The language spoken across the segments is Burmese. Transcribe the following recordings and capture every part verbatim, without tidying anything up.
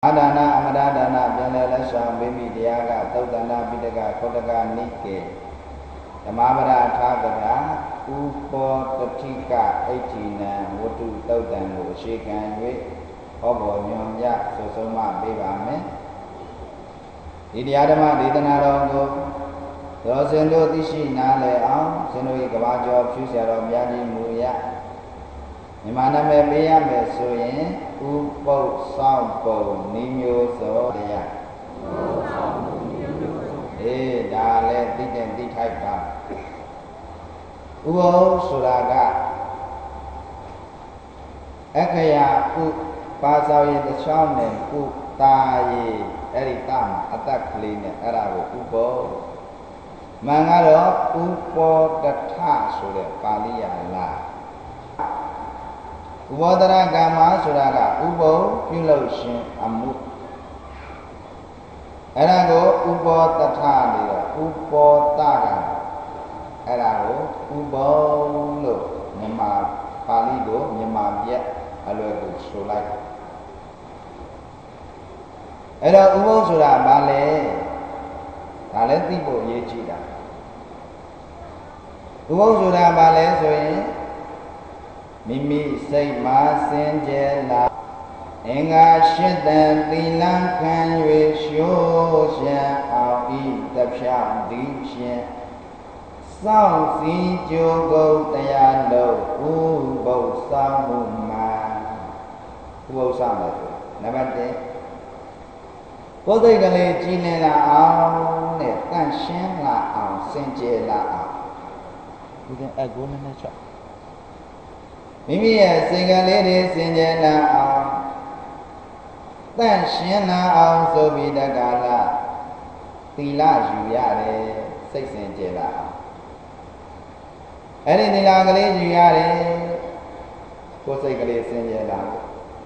na amadana pianle lasha bimi diaga taudana bidega kodaga nike Tamabara Thagada Upo Tatika Aitina Watu Taudan Shikan We Obo Nyomya Sosoma Bivame Idiadama Didanaro Rosendo Tishi Nale Am Senoi Gavajo Fusaro Miyaji Muya Nimaname Biyame Soye Upo Sampo Nimyo Soya Eh, dale, tiken tikai ka. Ubo suraga. Ekaya u pasau ye tachau ne u ta ye eri tam atak kli ne era ko ubo. Mangaro ubo tatha so de Paliya la. Ubodara gama suraga ubo pyu lou shin amu Era go ubo tatha ni ubo taga era go ubo lo Myanmar Pali go Myanmar Viet alwe go so lai Era ubo soda ba le da le thi pho aye ji da Ubo soda ba le so yin mimi sai ma sin je la Enga shitan tilan kan yue shio shan ao i tapsha di shan Sao si jo go taya lo u bo sa mu ma U bo sa ma tu Number ten Ko thai ka le ji le la ao ne tan shin la ao sin je la ao U den a go ne ne cha Mimi ye sin ka le de sin je la ao Tan shin la ao so bi da ka la Tila yu ya de sai sin je la ao Eri tila ka le yu ya de Ko sai ka le sin je la ao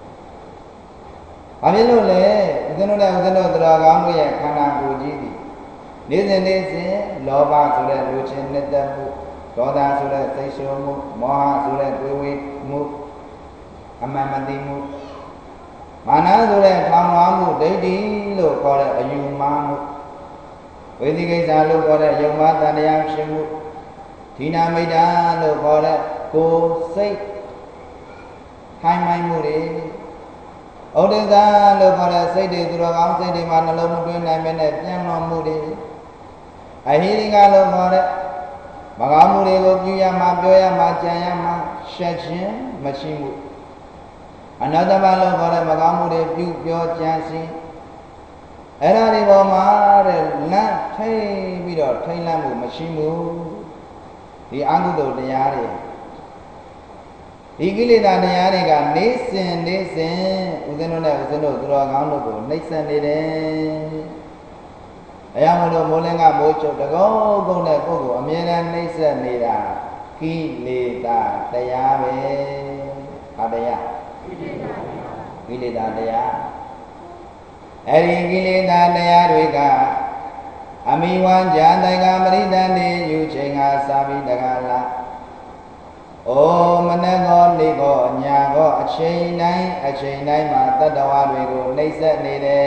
ဘာဖြစ်လို့လဲဦးဇင်းတို့နဲ့ဦးဇင်းတို့တရားကောင်းတို့ရဲ့ခန္ဓာကိုယ်ကြီးဒီနေ့စဉ်နေ့စဉ်လောဘဆိုတဲ့လူချင်းနှစ်သက်မှုဒေါသဆိုတဲ့စိတ်ရှုံးမှုမောဟဆိုတဲ့တွေးဝေမှုအမှန်မသိမှုမာနဆိုတဲ့ထောင်လွှားမှုဒိဋ္ဌိလို့ခေါ်တဲ့အယူမှားမှုဝိသိကိစ္စလို့ခေါ်တဲ့ယုံမှားတန်တရားဖြစ်မှုဌိနာမိတ်တာလို့ခေါ်တဲ့ကိုယ်စိတ်ထိုင်မိုင်းမှုတွေဩဒိသလို့ခေါ်တဲ့စိတ်တွေသူတော်ကောင်းစိတ်တွေမှာနှလုံးမသွင်းနိုင်မဲနဲ့ပြန်လွန်မှုတွေအဟိရိကလို့ခေါ်တဲ့မကောင်းမှုတွေကိုပြုရမှာပြောရမှာကြံရမှာရှက်ခြင်းမရှိမှုအနာတ္တမလို့ခေါ်တဲ့မကောင်းမှုတွေပြုပြောကြံစီအဲ့ဒါတွေပေါ်မှာတဲ့လန့်ထိပြီးတော့ထိမ့်လန့်မှုမရှိမှုဒီအကုသိုလ်တရားတွေဒီကိလေသာတရားတွေကနေစဉ်နေစဉ်ဦးဇင်းတို့နဲ့ဦးဇင်းတို့သူတော်ကောင်းတို့ကိုနှိမ့်ဆက်နေတယ်။အရာမလို့မိုးလင်းကမိုးချုပ်တကုန်းကုန်းနဲ့ကိုယ်ကိုအမြဲတမ်းနှိမ့်ဆက်နေတာကိလေသာတရားပဲ။ဟာတရားကိလေသာတရားအဲဒီကိလေသာတရားတွေကအမိဝမ်းကြာတိုင်ကပရိသတ်နေယူချိန်ကစာပြီးတကားလားအိုမနက်ကောနေကောညာကောအချိန်တိုင်းအချိန်တိုင်းမှာတတ္တဝါတွေကိုနှိမ့်ဆက်နေတယ်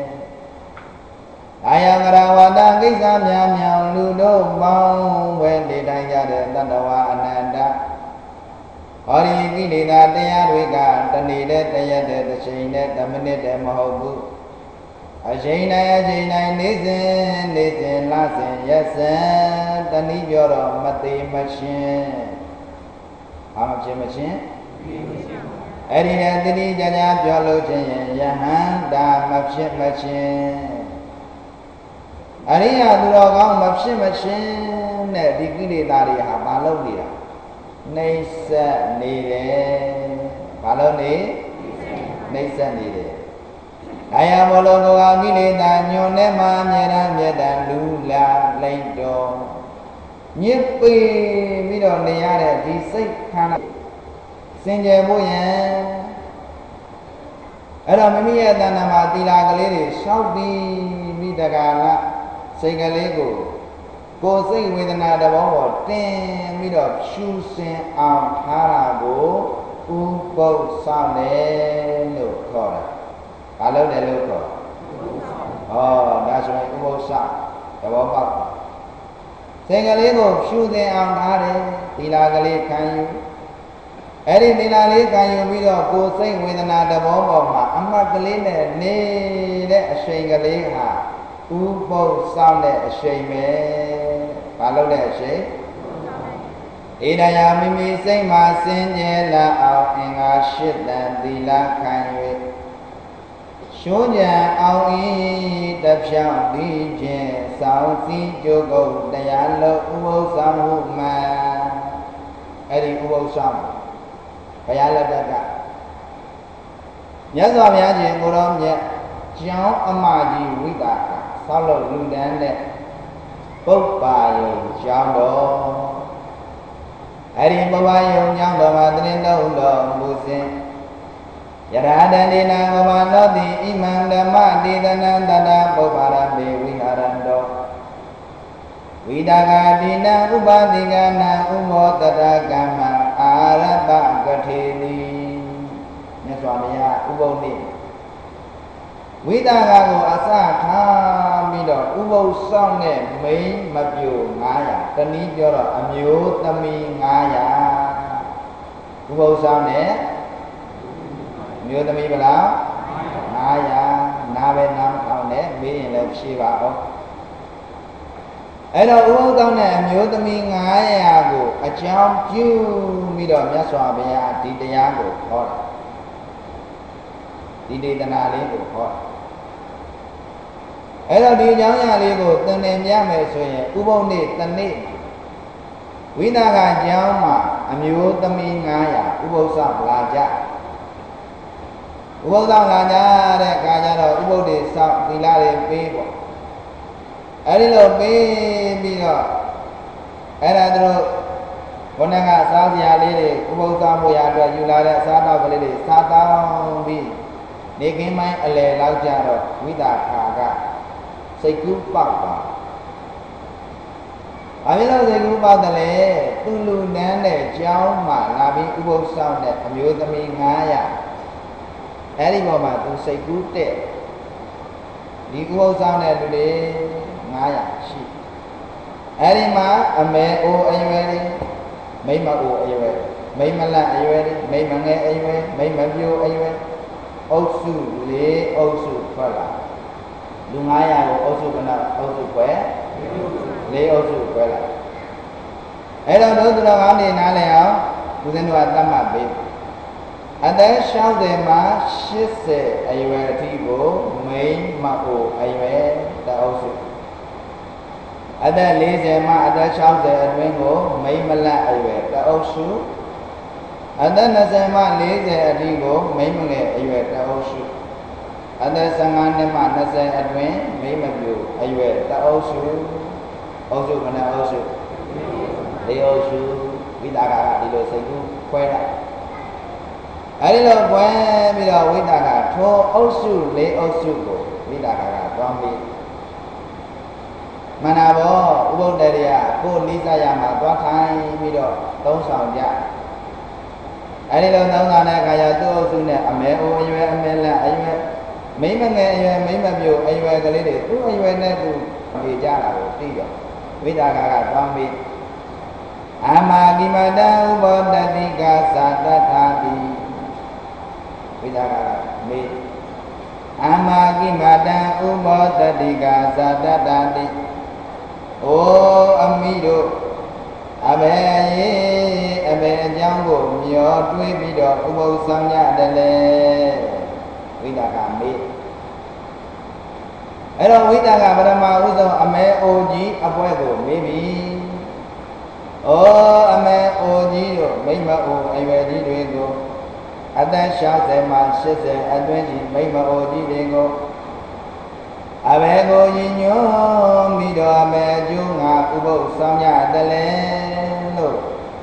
။အာယကရဝတ္တကိစ္စများမြောင်လူတို့ပေါင်းဝဲနေတိုင်းကြတဲ့တတ္တဝါအနန္တဟောဒီကိလေသာတရားတွေကတနေတဲ့တရက်တဲ့တစ်ချိန်နဲ့တစ်မိနစ်တည်းမဟုတ်ဘူး။အချိန်တိုင်းအချိန်တိုင်းနေစဉ်နေစဉ်လစဉ်ရက်စဉ်တနည်းပြောတော့မသေးမရှင်းဘာမှဖြစ်မချင်းအဲ့ဒီနဲ့တတိကြကြပြောလို့ချင်းရင်ယဟန္တာမဖြစ်မချင်းအရိယာသူတော်ကောင်းမဖြစ်မချင်းနဲ့ဒီကိလေသာတွေဟာဘာလို့နေတာနှိမ့်ဆက်နေတယ်ဘာလို့နေနှိမ့်ဆက်နေတယ်ဒါရမလို့ကိုယ်ကကိလေသာညွန်နဲ့မှအမြဲတမ်းမြတ်တမ်းလူလာလိုက်တော်ညစ်ပေပြီးတော့နေရတဲ့ဒီစိတ်ခန္ဓာစင်ကြယ်ဖို့ရန်အဲ့တော့မိမိရဲ့တဏ္ဍာမှာသီလကလေးတွေရှောက်ပြီးပြီးတကားကစိတ်ကလေးကိုကိုယ်စိတ်ဝေဒနာတဘောပေါ်တင်ပြီးတော့ဖြူစင်အောင်ထားတာကိုဥပုသ်ဆောင်တယ်လို့ခေါ်တယ် bà lâu để lâu rồi ồ đa số này cũng vô sao để bỏ bọc thế cái lý của siêu thế ông đã đấy thì là cái lý khai yu ấy đi thì là lý khai yu bây giờ cô xây nguyên là để bỏ bọc mà âm mà cái lý này nè để xây cái lý hà u vô sao để xây mẹ bà lâu để xây ý đại nhà mi mi xây mà xin nhẹ là ao anh à shit là đi là khai yu số nhà ông ý tập sang đi chơi sao xin cho cầu đại gia lỡ u sao hú mà ấy đi u sao đại gia lỡ tất cả nhớ rõ nhớ chuyện của đó nhé cháu âm mà gì quý ta sao lỡ lưu đen đấy bốc bà yêu cháu đó ấy đi bốc bà yêu nhau đó mà tên đâu đó bù xin Yaradani Nagamanati Imam Dhamma Didanandana Bhavarame Viharando Vidagadina Ubadigana Umotadagama Arata Gathini Nyaswamiya Uboni Vidagago Asa Thamido Ubo Sone Mei Mabyu Ngaya Tani Joro Amyu Tami Ngaya Ubo Sone Nhiều tâm y bà lão Ngã dạ Na bên nam khảo nế Mỹ hình là si bảo Ấy đó uống tao nè Nhiều tâm y ngã dạ của Ở trong chú Mi đồ nhá xòa bè dạ Tí tê giá của khó Tí tê tà nà lý của khó Ấy đó đi giáo nhà lý của Tân em giá mẹ xuôi U bông đi tân đi Quý ta gà giáo mà Nhiều tâm y ngã dạ U bông sao là dạ Ubo sao là nhá để cả nhà đó ubo để sao thì là để bê bỏ ấy đi rồi bê bê rồi ấy là rồi con này cả sao thì à để ubo sao mua nhà rồi dù là để sao tao phải để sao tao bê để cái máy ở lề lao cha rồi quý ta khá cả xây cứu bảo vào ở bên đó xây cứu bảo ta lệ tu luôn nén để cháu mà là bị ubo sao để làm yếu tâm ý ngã ya ấy đi vào mà tôi xây cứu tệ đi ubo sao này tôi để ngã ya chị ấy đi mà à mẹ ô ai về đi mấy mà ô ai về mấy mà là ai về đi mấy mà nghe ai về mấy mà vô ai về ô su lệ ô su phải là đúng ngã ya của ô su cái nào ô su khỏe lệ ô su khỏe là ấy đâu nữa tôi đâu ăn đi nãy này tôi thấy nó tâm mà bị anh đấy sau đây mà shit se ai về thì bố mấy mà ô ai về đã ô su anh đấy lý giải mà anh đấy sau đây anh về bố mấy mà là ai về đã ô su anh đấy nói rằng mà lý giải anh đi bố mấy mà nghe ai về đã ô su anh đấy sang anh này mà nói rằng anh về mấy mà biểu ai về đã ô su ô su cái nào ô su đi ô su đi đá gà đi rồi xây cũng quay lại ấy đi rồi quay bây giờ đi đá gà thô ô su lấy ô su của đi đá gà con đi mà nào bố u bông đây đi à cô đi ra nhà mà toát thay bây giờ tốn sòng dạ ấy đi rồi tốn sòng này cả nhà tôi ô su này à mẹ ô ai về mẹ là ai về mấy mà nghe mấy mà biểu ai về cái lấy để tôi ai về này tôi đi ra là đi rồi đi đá gà con đi Amagimada ubodadika satatati Vidara mi Amagimada ubodadika satatati Ô amido Abe ye Abe jango myo Tui bido ubo samnya dale Vidara mi Ấy đó Vidara Brahma Uzo ame oji Apoe go maybe ô ame ô ji rồi mấy mà ô ai về đi đuôi cô anh ta sao sẽ mà sẽ sẽ anh nói gì mấy mà ô ji đuôi cô à mẹ cô gì nhớ mi đồ mẹ chú ngà cô bộ sao nhà ta lên rồi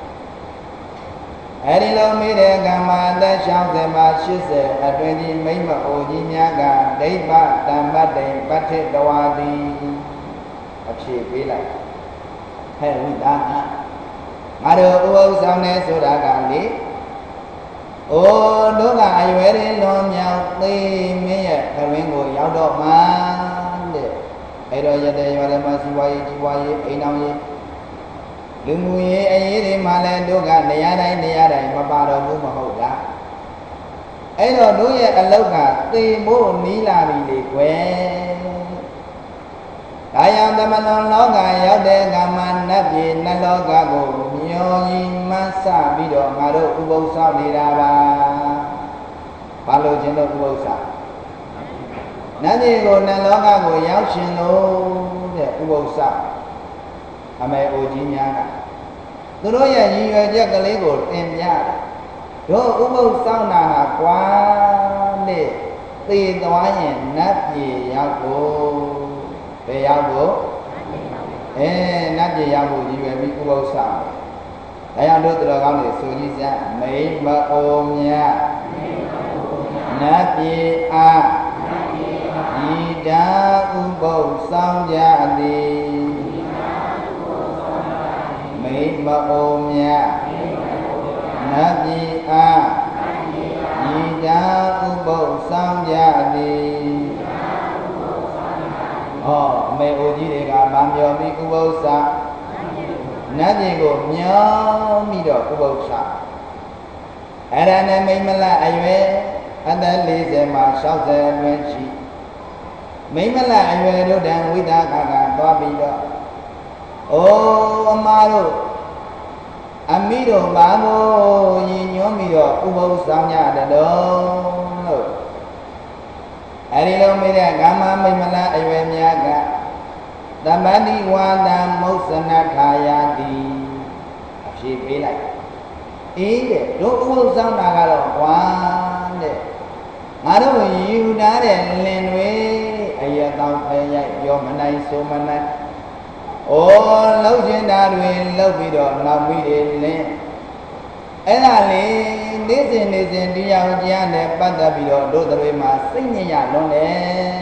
ai đi lâu mi để cả mà anh ta sao sẽ mà sẽ sẽ anh nói gì mấy mà ô ji nhà cả đấy ba tam ba đấy ba thế đâu đi ấp xì quý lại hay là người ta ngài được uống xong này số đã càng đi ô đố cả ai về đi lo nhau đi mấy à thằng mấy người giáo đồ mà để ai rồi giờ đây mà làm mà si quay si quay ai nào gì đừng nguy ai đi mà lên đố cả này ở đây này ở đây mà ba đồ cũng mà hậu ra ấy rồi đối với anh lâu cả tuy bố ní là bị để quen đại ông ta mình lo cả giáo đề cả mình nắp gì nó lo cả cổ nhiều gì mà sao bị đồ mà đâu cũng bao sao đi ra ba ba lô trên đâu cũng bao sao nãy gì cổ nó lo cả cổ giáo sinh luôn để cũng bao sao à mày ô chỉ nhà cả tôi nói là gì vậy chắc cái lấy cổ em nhà rồi cũng bao sao nào quá để tiền toán nhỉ nắp gì giáo cổ về giáo bộ, ê nát gì giáo bộ gì về bị cô bao sao, đại học đưa từ đó con để số gì ra mấy mà ôm nha, nát gì à, gì đã cô bao sao ra đi, mấy mà ôm nha, nát gì à, gì đã cô bao sao ra đi. Ờ, mẹ ô gì đấy cả bạn nhớ mi cô bao sa, nãy gì cô nhớ mi đó cô bao sa, ở đây này mấy mà là ai về, ở đây lý giải mà sao giải về chi, mấy mà là ai về đâu đang vui ta cả cả bao bì đó, ô mà đâu, anh mi đó mà cô nhìn nhớ mi đó cô bao sao nhà đó đâu. Ở đây đâu mấy cái cảm ơn mấy mà là ai về nhà cả, đam mê đi qua đam mâu sana thaya đi, chỉ về lại, ý để đối với sao nào cả rồi quá để, ngã đâu nhiều đá để lên với, ai giờ tao phải dạy vô mình này số mình này, ô lâu chuyện đã rồi lâu bị đó lâu bị lên, ấy là lý lý gì lý gì đi vào nhà để bắt đầu bị đó đôi đôi mà sinh như nhà luôn đấy,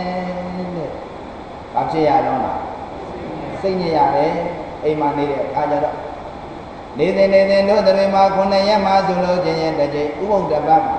làm gì nhà luôn à, sinh như nhà đấy, em mà đi để cá cho đó, đi đi đi đi đôi đôi mà con này mà dùng lâu chuyện gì để gì uống được bao,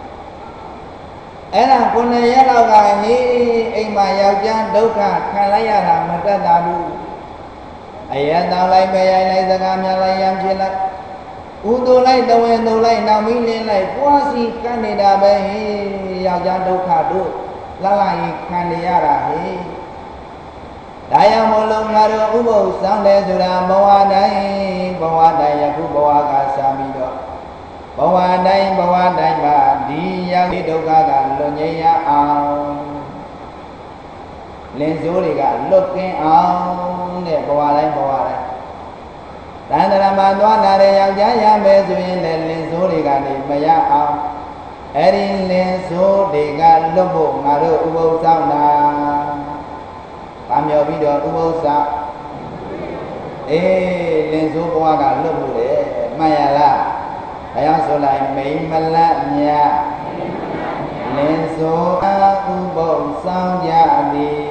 ấy là con này lâu ngày như em mà vào nhà đâu cả khai lấy ra làm mà ta đã đủ, ấy tao lấy về ai lấy ra cam nhà lấy em chuyện lại. U tô lấy đâu em đâu lấy nào mình lên lại quá gì Canada bây giờ ra đâu khá được là lại Canada là hi đại ông một lần là được u bầu sáng lên rồi là bao à đây bao à đây ya khu bao à cả sa mi đó bao à đây bao à đây mà đi ya đi đâu cả cả lo nhảy ya ao lên số đi cả lột cái ao để bao à đây bao à đây đàn đàn mà đoán là để giao giá giá về rồi lên lên số đi cả đi mà giá ao, ấy đi lên số đi cả lúc bộ mà được u bao sao na, tham gia video u bao sao, ê lên số qua cả lúc bộ đấy mà ya là, đại học số lại mấy mà là nhà, lên số u bao sao giá đi,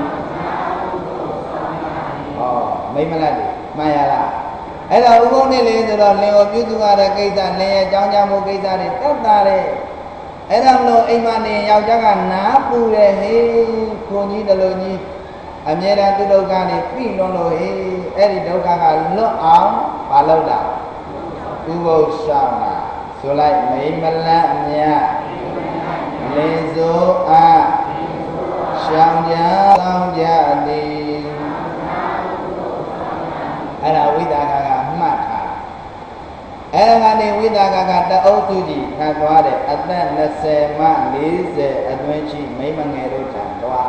ờ mấy mà là đi mà ya là ấy là u này lên rồi đó lên ở phía tu ra cây ra lên trong trong một cây ra để tất ta đấy ấy là nó em mà này giao chắc là ná pu đấy he cô nhí đó rồi nhí anh nhớ ra từ đâu cả để pin nó rồi he ấy thì đâu cả cả lỡ áo và lâu đã tu vô sao mà số lại mấy mà là nhà lên số a sang giá sang giá đi ấy là quý ta cả cả mà thà ấy là này quý ta cả cả đã âu tu gì thà toa để ắt là xe mà lý sẽ ắt mấy chi mấy mà nghe đâu chẳng toa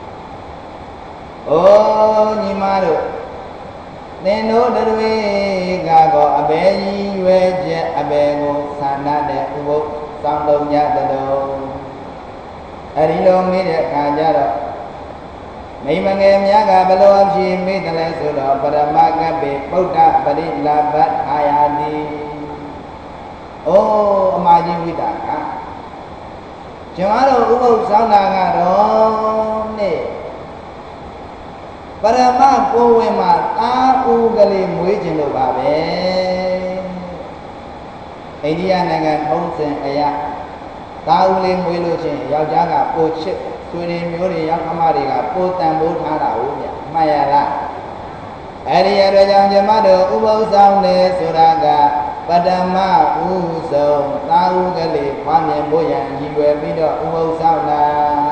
ô nhị mà được nên nó đã đuôi gà gò à bé gì về chết à bé ngô san na để u bộ sang đâu nhà đâu ấy đi đâu mấy để cả nhà đó mấy mà nghe nhá cả bao lâu chỉ mấy thằng này số đó Paramaka be Buddha Parilabat Ayadi ô mà gì vậy ta chúng ta đâu cũng không sao nào cả đó nè Paramaka cô em mà ta u cái gì mũi trên đầu bà bé အိန္ဒိယနိုင်ငံထုံးစံအရာတာဦးလေးမွေးလို့ချင်းယောက်ျားကပိုချစ်ဆွေတွေမျိုးတွေရောက်ခမတွေကပိုတန်ဖိုးထားတာဟုတ်ဗျမှတ်ရလားအဲ့ဒီအတွက်ကြောင့်ကျမတို့ဥပုသ်ဆောင်တယ်ဆိုတာကပထမဥဆုံးတာဦးကလေးဖွားမြင်ဖို့ရန်ရည်ရွယ်ပြီးတော့ဥပုသ်ဆောင်တာ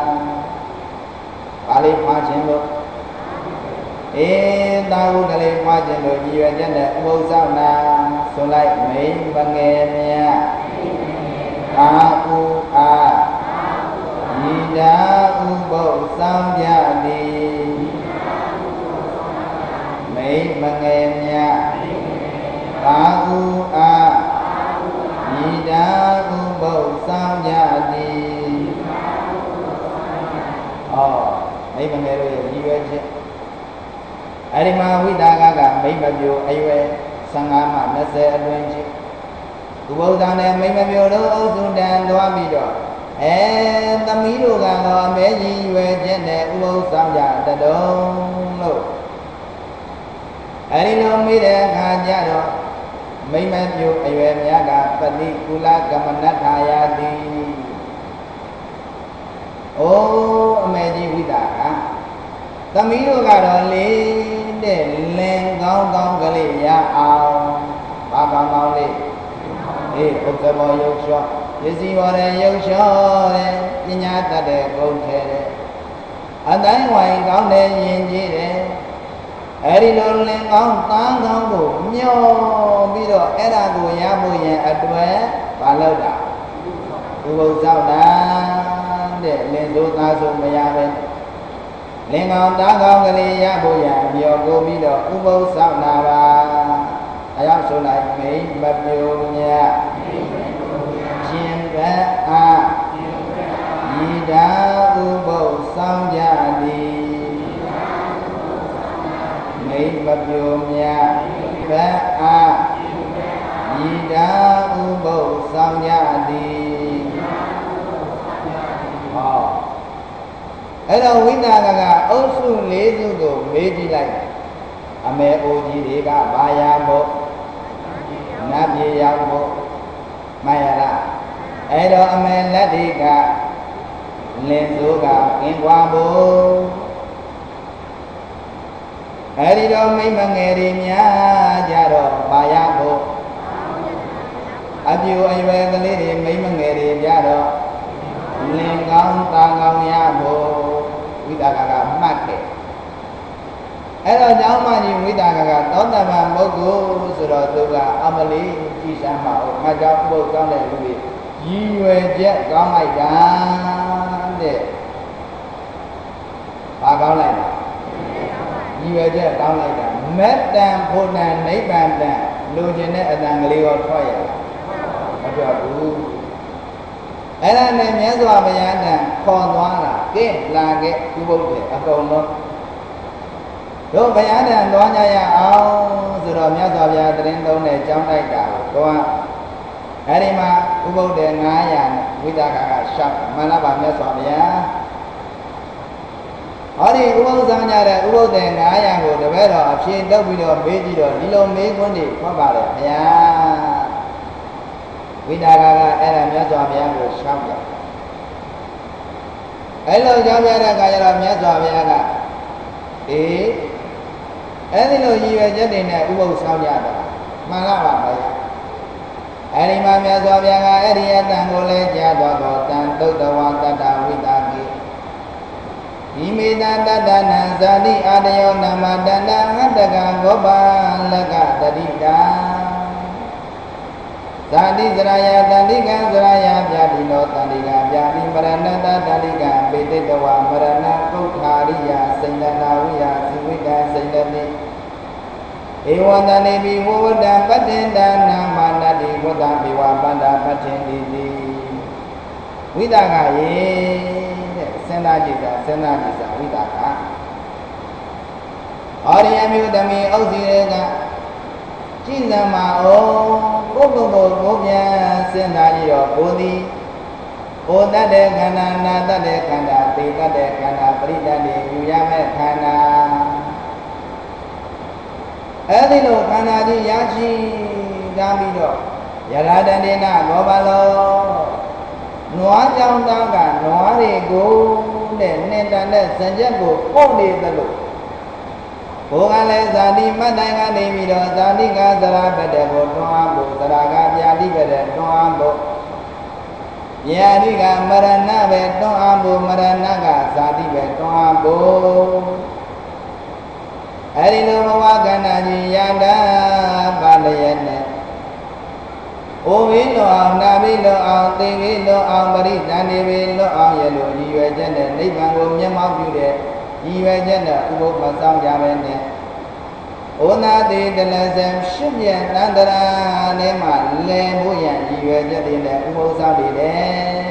ပါဠိဖွားခြင်းလို့အေးတာဦးကလေးဖွားခြင်းလို့ရည်ရွယ်တဲ့ဥပုသ်ဆောင်တာဆိုလိုက်မိန်မငယ်မြတ်တာဦးအားဤတာဥပုသ်ဆောင်ကြသည်မိန်မငယ်မြတ်တာဦးအားဤတာဥပုသ်ဆောင်ကြသည်ဟောမိန်မငယ်တို့ရဲ့ရည်ရွယ်ချက်အဲ့ဒီမှာဝိတာကကမိန်မပြိုအရွယ်ဆယ်ငါးမှနှစ်ဆယ်အတွင်းရှိဥပုသ်ဆောင်တဲ့မိန်မပြိုတို့အုပ်စုတန်သွားပြီးတော့အဲသမီးတို့ကတော့အမဲကြီးရွယ်ချက်နဲ့ဥပုသ်ဆောင်ကြတတုံးလို့အဲဒီလိုမိတဲ့အခါကျတော့မိမပြိုအရွယ်များကပတိကုလကမနထာယာတိအိုးအမဲကြီးဝိတာကသမီးတို့ကတော့လေးတဲ့လင်ကောင်းကောင်းကလေးရအောင်ဘာကောင်းကောင်းလေးအေးဥက္ကဘောရုပ်လျှောပစ္စည်းပေါ်တဲ့ရုပ်လျှောတဲ့ပညာတတ်တဲ့ဂုဏ်ထဲတဲ့အတိုင်းဝိုင်ကောင်းတဲ့ယဉ်ကျေးတဲ့အဲဒီလိုလင်ကောင်းသားကောင်းကိုမျောပြီးတော့အဲ့ဒါကိုရဖို့ရင်အတွက်ဘာလုပ်တာဥပုသ်ဆောင်တာတဲ့လင်ဆိုသားဆိုမရပဲလင်ကောင်းသားကောင်းကလေးရဖို့ရမျောကိုပြီးတော့ဥပုသ်ဆောင်တာပါအရောက်ဆိုလိုက်မိန်မပြိုမြတ်ရှင်ဘတ်အားဤတာဥပုသ်ဆောင်ကြသည်မိန်မပြိုမြတ်ဘတ်အားဤတာဥပုသ်ဆောင်ကြသည်ဟောအဲ့တော့ဝိတာကကအုပ်စုလေးစုကိုမေးကြည့်လိုက်အမေအိုကြီးတွေကဘာရမို့နတ်ပြည်ရောက်မို့မှန်ရလားအဲ့တော့အမေလက်တွေကလင်းစိုးကကင်းကွာဖို့အဲ့ဒီတော့မိမငယ်တွေများကြတော့ဘာရဖို့အပြူအရွယ်ကလေးတွေမိမငယ်တွေကြတော့လင်းကောင်းသားကောင်းရဖို့ဝိတာကကမှတ်တယ်အဲ့တော့ကျောင်းမကြီးဝိတာကကသောတပန်ပုဂ္ဂိုလ်ဆိုတော့သူကအမလီကြည်စမ်းပါဦးငါကြောင့်ပုဂ္ဂိုလ်ကောင်းတဲ့လူတွေရည်ရွယ်ချက်ကောင်းလိုက်တာတဲ့ဘာကောင်းလိုက်တာရည်ရွယ်ချက်ကောင်းလိုက်တာမေတ္တံဖို့တံနိဗ္ဗာန်တံလိုချင်တဲ့အတန်ကလေးရောထွက်ရလားမထွက်ဘူးအဲ့ဒါနဲ့မြတ်စွာဘုရားတံခေါ်သွားတာကဲလာခဲ့ဥပုသ်တွေအကုန်လုံးတို့ဘုရားတန်သွားကြရအောင်ဆိုတော့မြတ်စွာဘုရားတရင်သုံးနဲ့ကြောင်းလိုက်တာကိုကအဲဒီမှာဥပုသ်တဲ့ငါးရာနဲ့ဝိတာကကရှောက်မှန်လားပါမြတ်စွာဘုရားဟောဒီဥပုသ်ဆောင်ကြတဲ့ဥပုသ်တဲ့ငါးရာကိုတပည့်တော်အဖြေတုပ်ပြီးတော့မေးကြည့်တော့ဒီလိုမေးခွန်းတွေဖွင့်ပါလေဘုရားဝိတာကကအဲ့ဒါမြတ်စွာဘုရားကိုရှောက်တယ်အဲ့လိုကြောင်းပြတဲ့အခါကျတော့မြတ်စွာဘုရားကအေးအဲ့ဒီလိုရည်ရွယ်ချက်တွေနဲ့ဥပုသ်ဆောင်ကြတာမှန်လားပါဘုရားအဲ့ဒီမှာမြတ်စွာဘုရားကအဲ့ဒီအတန်ကိုလည်းကြားတော်တော်တန်သုတ်တဝါတတ္တဝိတာကိဒီမေတ္တာတတ္တနံဇာတိအာတယောနမတန္တဟတ္တကဘောပါလကတတိတာဇာတိဇရာယတန္တိကံဇရာယပြာတိနောတန္တိကံပြာတိမရဏတတန္တိကံပေတိတဝမရဏကုဋ္ဌာရိယစိန္ဒနာဝိယဇိဝိတံစိန္ဒတိဧဝံတနေပိဝဝတ္တပတ္တင်တနာမနတိဝတ္တပိဝပန္ဒပတ္တင်တိတိဝိတာကရေတဲ့စဉ်းစားကြည့်တာစဉ်းစားကြည့်တာဝိတာကအာရိယမျိုးတမီဥစ္စည်းတွေကကြည်စံမှာအောင်ကိုယ်ကိုယ်ကိုကိုပြန်စဉ်းစားကြည့်တော့ကိုယ်သည်ကိုယ်တတ်တဲ့ခန္ဓာနာတတ်တဲ့ခန္ဓာသိတတ်တဲ့ခန္ဓာပရိတတ်တွေယူရမဲ့ခန္ဓာအဲ့ဒီလိုခန္ဓာကြီးရရှိကြပြီးတော့ Yara Dandina Gobalo Noa trong đó cả Noa thì cô để nên ta nên sản xuất của cô đi ta lục cô ga lê sa đi mất đại ga đi mi đó sa đi ga sa ra bê đề bộ toa bộ sa ra ga bia đi bê đề toa bộ bia đi ga marana bê toa bộ marana ga sa đi bê toa bộ ấy đi đâu mà cái này gì ya đã ba lê nè ô vi lo ang na vi lo ang tê vi lo ang bari đan đi vi lo ang ye lo gì vậy chứ nè niết bàn của nhân máu chịu đấy gì vậy chứ nè u bộ mà sao ra bên nè ô na tê đê la xem ship ye nan đa ra nè mà lê mũi ye gì vậy chứ đi nè u bộ sao đi đấy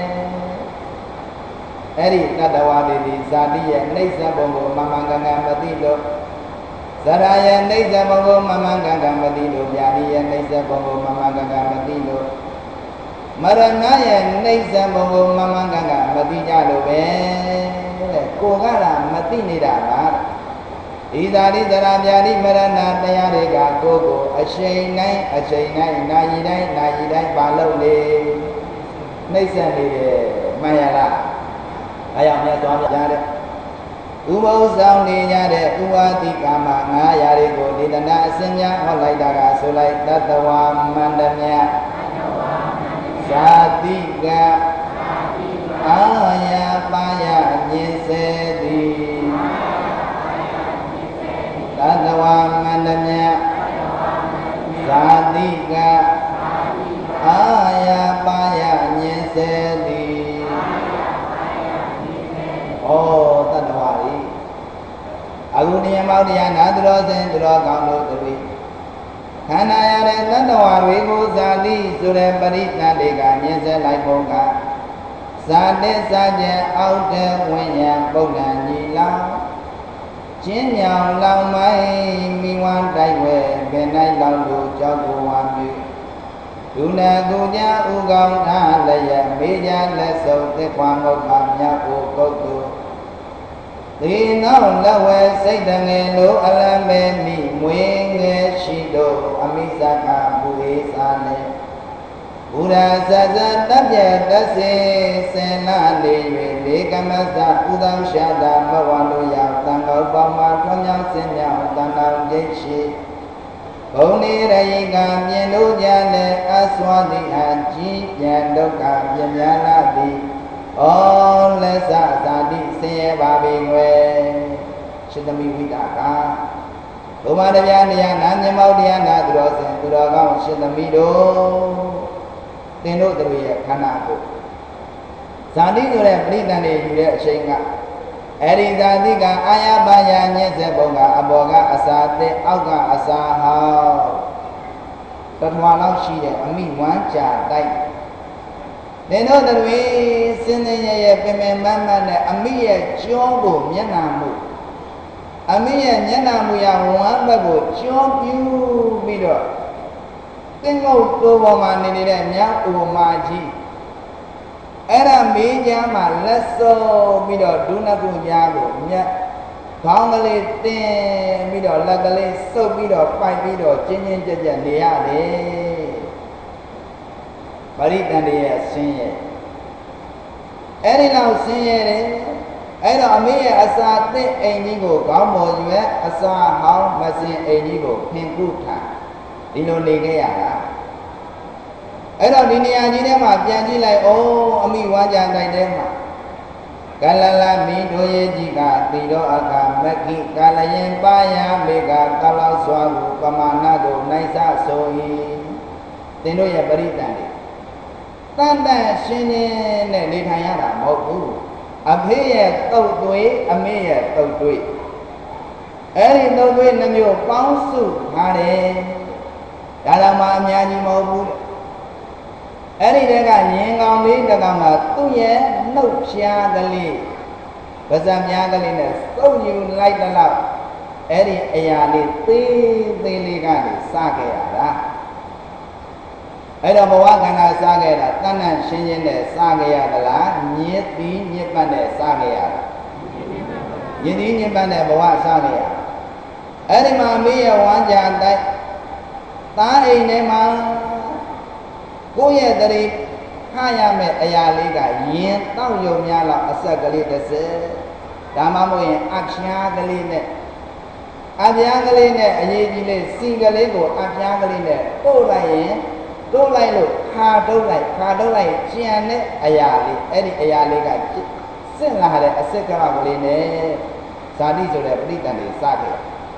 ấy đi ta đâu vào đi đi ra đi ye niết sa bông của mà mang ngang ngang mà đi lo Saraya Nisa Bongo Mamang Gangam Matilo Yadiya Nisa Bongo Mamang Gangam Matilo Maranaya Nisa Bongo Mamang Gangam Matijalo Be Kogara Matini Dama Isari Sarabyari Marana Tayarega Gogo Ashay Nai Ashay Nai Nayi Nai Nayi Nai Balo Le Nisa Le Mayala Ayam Ya Swami Yare U bố sao đi ra để u a ti cả mà ngã ra đi của đi đàn đã sinh nhá họ lại đã cả số lại đã tàu man đam nha sa ti ga aya pa ya nhiên se đi đã tàu man đam nha sa ti ga aya pa ya nhiên se đi ô ta tàu Aguniya Maudiya Nadro Sen Dro Kamlo Tui Khana Yare Nadawa Vigo Zali Sure Parita Dega Nyese Lai Bonga Sade Saje Aude Wenya Bonga Nhi Lao Chin Nyao Lao Mai Miwan Dai We Benai Lao Lu Cho Gu Wan Yu Tuna Guja Ugong Tha Laya Meja Le So Te Kwang Ngok Ham Nya U Kok Tu Thì nó là quê xây đằng nghề lũ ala mê mì nguyên nghe shi đồ amisaka bùi sa nê Buddha sa sa đáp về đá xê xe na lì về lý cam sa udam sha đà ma hoàn đồ yào tăng ở bao ma có nhau xin nhau tăng nào dây shi Bồ ni ra yi ca miên đô gia lê a xoa đi hàn chi nhàn đô ca miên giá la đi Ô lê sa sa đi xe ba bì nguê Sư tâm y quý tạ ca Thủ ma đê bia nìa nán nhé mau đia nà tù đô sen tù đô gong sư tâm y đô Tên đô tù yê khá nà cụ Sa đi tù đê bì tàn đê yu đê sinh ngạ Ê đi sa đi ca aya ba ya nhé xe bông ca a bò ca a sa tê ao ca a sa hao Tất hoa lao chi đê a mi ngoán trà tay Nên đó là vì xin nhé nhé phê mê mê mê nè a mi yé chó bồ nhé nà mù A mi yé nhé nà mù ya hoán bè bồ chó biu bì đỏ Tên ngô tô bò mà nè nè nè nhá ủ mà chi Ê ra mi nhá mà lết sô bì đỏ đu nà cụ nhá bồ nhá Khóng gà lê tên bì đỏ là gà lê sô bì đỏ phai bì đỏ chên nhên chên chên đế à đế Paritandaya Sinye Eri lao Sinye re Ero amiye asa te enji ko gao mo yue asa hao masin enji ko phin ku tha Di lo le ke ya la Ero di niya ji de ma pyan ji lai o ami wa ja dai de ma Kalala mi do ye ji ka ti do aka makki kalayin pa ya me ka kalao swa ku pamana ko nai sa so yi Tin do ye paritandaya Tán tán xin nè đi thay ra là một cú A phí yà tâu tuổi, a mê yà tâu tuổi Ê đi tâu tuổi nằm vô báo sư hà đề Đã là mà âm nhà gì mô bù Ê đi đây cả nhìn ngon đi Đã cả mà tu yé nâu xa gà lì Và xa nhà gà lì nè sâu như lại là lạc Ê đi ê yà đi tí tí lì gà đi xa kê yà ra Ê đó bố khả năng xa kê là Tán nàn xin nhiên để xa kê yà là Nhiệt tí nhiệt bản để xa kê yà Nhiệt tí nhiệt bản để bố xa kê yà Ê đi mà mi yà hoán chàng tay Tá y nê mà ကိုယ့်ရဲ့တရေခါရမယ့်အရာလေးကယင်တောက်ယုံများလောက်အဆက်ကလေးတစ်စက်ဒါမှမဟုတ်ရင်အဖျားကလေးနဲ့အဖျားကလေးနဲ့အရေးကြီးလေးစီကလေးကိုအဖျားကလေးနဲ့တို့လိုက်ရင်တို့လိုက်လို့ခါတို့လိုက်ခါတို့လိုက်ကျန်တဲ့အရာလေးအဲ့ဒီအရာလေးကစစ်လာတဲ့အဆက်ကလေးနဲ့ဇာတိဆိုတဲ့ပဋိသန္ဓေစခဲ့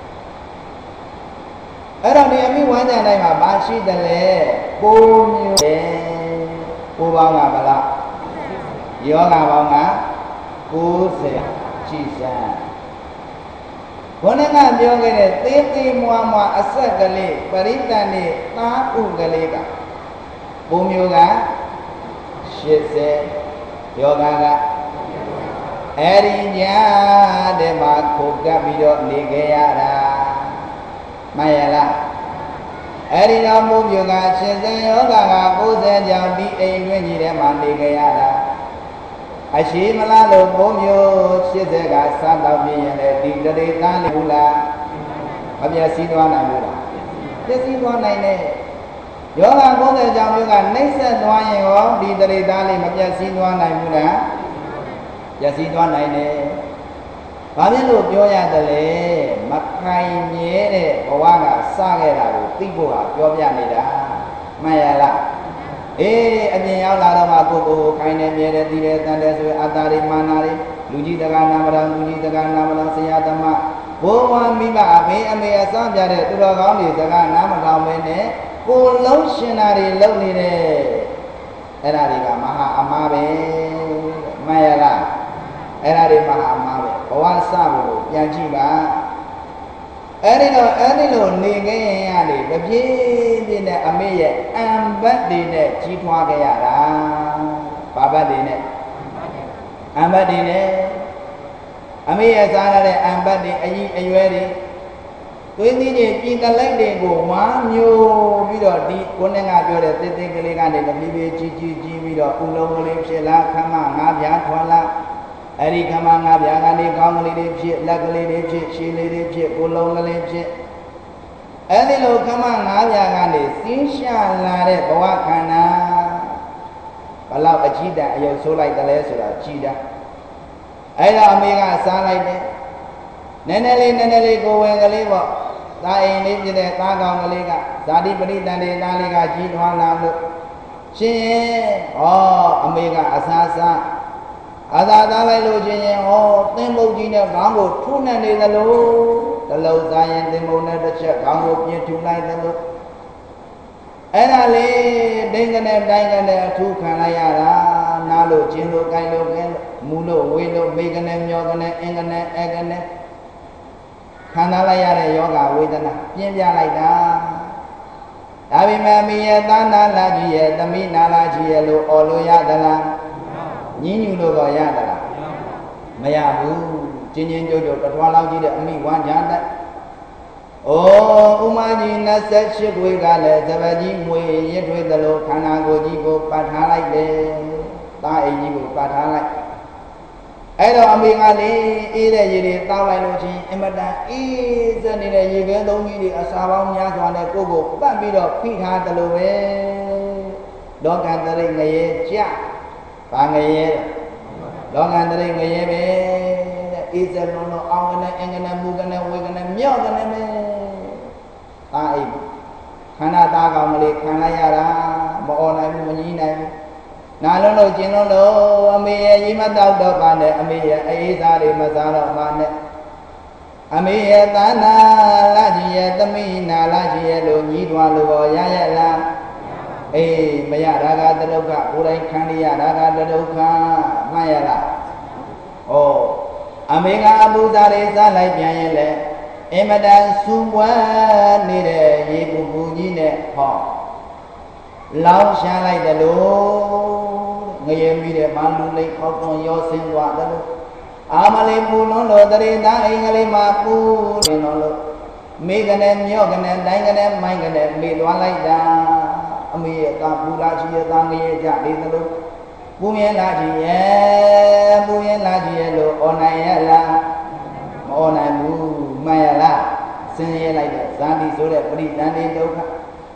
အဲ့တော့ဒီအမိဝမ်းကြံတိုင်းမှာဘာရှိတယ်လဲကိုမျိုးကိုပေါင်းကဗလားယောဂပေါင်းကကိုးဆယ်ရှိစမ်းဘုန်းကပြောခဲ့တဲ့သေးသေးမွားမွားအဆက်ကလေးပရိသတ်နဲ့သားဥကလေးကကိုမျိုးကရှစ်ဆယ်ယောဂကအဲ့ဒီညာတဲ့မှာခုတ်ကပ်ပြီးတော့နေခဲ့ရတာမှန်ရလားအဲ့ဒီတော့မိုးမျိုးကရှစ်ဆယ်ယောဂကကိုးဆယ်ကြောင့်ဒီအိမ်တွင်းကြီးထဲမှာနေခဲ့ရတာအရှိမလားလို့ဘုံမျိုးရှစ်ဆယ်ကစတော့ပြင်းရင်လည်းဒီတရေသားလေးဘူးလားမပြည့်စည်သွားနိုင်ဘူးလားပြည့်စည်သွားနိုင်တဲ့ယောဂဘုံတဲ့ကြောင့်မျိုးကနှိမ့်ဆက်သွားရင်ရောဒီတရေသားလေးမပြည့်စည်သွားနိုင်ဘူးလားပြည့်စည်သွားနိုင်တယ်ဘာဖြစ်လို့ပြောရတယ်လဲမခိုင်မြဲတဲ့ဘဝကစခဲ့တာကိုသိဖို့ဟာပြောပြနေတာမှန်ရလားအေးအပြင်ရောက်လာတော့မှကိုယ်ကိုခိုင်နေမြဲတဲ့တည်တဲ့တန်တဲ့ဆိုရင်အတ္တရိမာနာရိလူကြီးတက္ကနာမတော်လူကြီးတက္ကနာမတော်ဆရာသမားဘိုးဘွားမိဘအဖေအမေအစပြတဲ့သူတော်ကောင်းတွေတက္ကနာမတော်မင်းနဲ့ကိုလုံးရှင်တာတွေလုပ်နေတဲ့အဲ့ဒါတွေကမဟာအမားပဲမှန်ရလားအဲ့ဒါတွေမဟာအမားပဲဘဝစဖို့ပြန်ကြည့်ပါအဲ့ဒီတော့အဲ့ဒီလိုနေခဲ့ရင်ရတယ်တပြေးပြေးနဲ့အမေရဲ့အံဘတ်တွေနဲ့ကြီးထွားခဲ့ရတာဘာဘတ်တွေနဲ့အံဘတ်တွေနဲ့အမေရဲ့စားရတဲ့အံဘတ်တွေအကြီးအရွယ်တွေသွေးသီးတွေပြည်ကလိုက်တွေကိုဝမ်းမျိုးပြီးတော့ဒီကိုနဲ့ကပြောတဲ့တစ်တစ်ကလေးကနေတပြေးပြေးကြီးကြီးကြီးပြီးတော့ဥလုံးကလေးဖြစ်လာခမငါးပြားထွာလာအဲ့ဒီကမငါးပြားကနေကောင်းကလေးတွေဖြစ်လက်ကလေးတွေဖြစ်ရှည်လေးတွေဖြစ်ကိုလုံးကလေးဖြစ်အဲ့ဒီလိုကမငါးပြားကနေစီးရှာလာတဲ့ဘဝခန္ဓာဘလောက်အကြည့်တန်အယုတ်ဆိုးလိုက်တယ်လဲဆိုတာကြည်တာအဲ့တော့အမေကစားလိုက်တယ်နည်းနည်းလေးနည်းနည်းလေးကိုဝင်ကလေးပေါ့သားအိမ်လေးပြတဲ့သားကောင်ကလေးကဇာတိပရိသန္ဓေသားလေးကကြီးထွားလာလို့ရှင်ဩအမေကအစားစားအာသာသားလိုက်လို့ချင်းရင်ဟောသင်္ဘုတ်ကြီးနဲ့ခေါင်းကိုထုနဲ့နေသလိုတလုံးသားရင်သင်္ဘုတ်နဲ့တစ်ချက်ခေါင်းကိုပြင်းထူလိုက်သလိုအဲ့ဒါလေးဒိန်ကနေတိုင်းကနေအထူးခံလိုက်ရတာနားလို့ချင်းလို့ကိုင်းလို့ခဲလို့မူလို့ဝေးလို့မေကနေမျောကနေအင်ကနေအဲကနေခံစားလိုက်ရတဲ့ယောဂဝေဒနာပြင်းပြလိုက်တာဒါပေမဲ့မိရဲ့သားနာလာကြီးရဲ့သမီးနာလာကြီးရဲ့လို့អော်လို့ရသလားညင်းညူလို့တော့ရသလားမရဘူးကျင်းချင်းကြိုးကြိုးတထွားလောက်ကြီးတဲ့အမိဝမ်းကြတဲ့ဩဥမကြီး၂၈ခွေကလည်းသဘကြီးငွေရစ်ထွေးသလိုခန္ဓာကိုယ်ကြီးကိုပတ်ထားလိုက်တယ်သားအိမ်ကြီးကိုပတ်ထားလိုက်အဲ့တော့အမေကလေအေးတဲ့ရေတွေတောက်လိုက်လို့ချင်းအင်မတန်အေးစက်နေတဲ့ရေခဲသုံးကြီးတွေအစာပေါင်းများစွာနဲ့ကိုယ့်ကိုပတ်ပြီးတော့ဖိထားတယ်လို့ပဲလောကတရိငရေကြဘာငရေလောကတရိငရေပဲတဲ့အေးစက်လုံးလုံးအောင်ကနေအင်္ဂနဲ့မူကနေဝေကနေမြော့ကနေပဲအာအိခန္ဓာသားကောင်ကလေးခံလိုက်ရတာမអော်နိုင်ဘူးမကြီးနိုင်ဘူးနာလုံးလို့ကျင်လုံးလို့အမေရဲ့ရီမတောက်တော့ပါနဲ့အမေရဲ့အေးစားတွေမစားတော့ပါနဲ့အမေရဲ့သာနာလာကြီးရဲ့သမီးနာလာကြီးရဲ့လို့ညီးထွားလို့ရောရရလားအေးမရတာကတဒုက္ခကိုယ်တိုင်ခံရတာကတဒုက္ခမှန်ရလားဩအမေကအပူစားတွေစားလိုက်ပြန်ရင်လေအင်မတန်စူဝမ်းနေတဲ့ရေပူပူကြီးနဲ့ဟောလောင်းရှာလိုက်တယ်လို့ငရေမိတဲ့မလူလိတ်ခေါက်သွန်ရောစင်းသွားတယ်လို့အာမလေးပူလုံးလို့တရေသားအိမ်ကလေးမှာပူနေတော့လို့မိကနေမြော့ကနေတိုင်းကနေမိုင်းကနေမိသွားလိုက်တာအမေရဲ့သားပူလာကြီးရဲ့သားငရေကြနေတယ်လို့ပူရင်လာကြီးရဲ့ပူရင်လာကြီးရဲ့လို့អော်နိုင်ရလားမអော်နိုင်ဘူးမှန်ရလားဆင်းရဲလိုက်တဲ့ဇာတိဆိုတဲ့ပရိသန္တိဒုက္ခ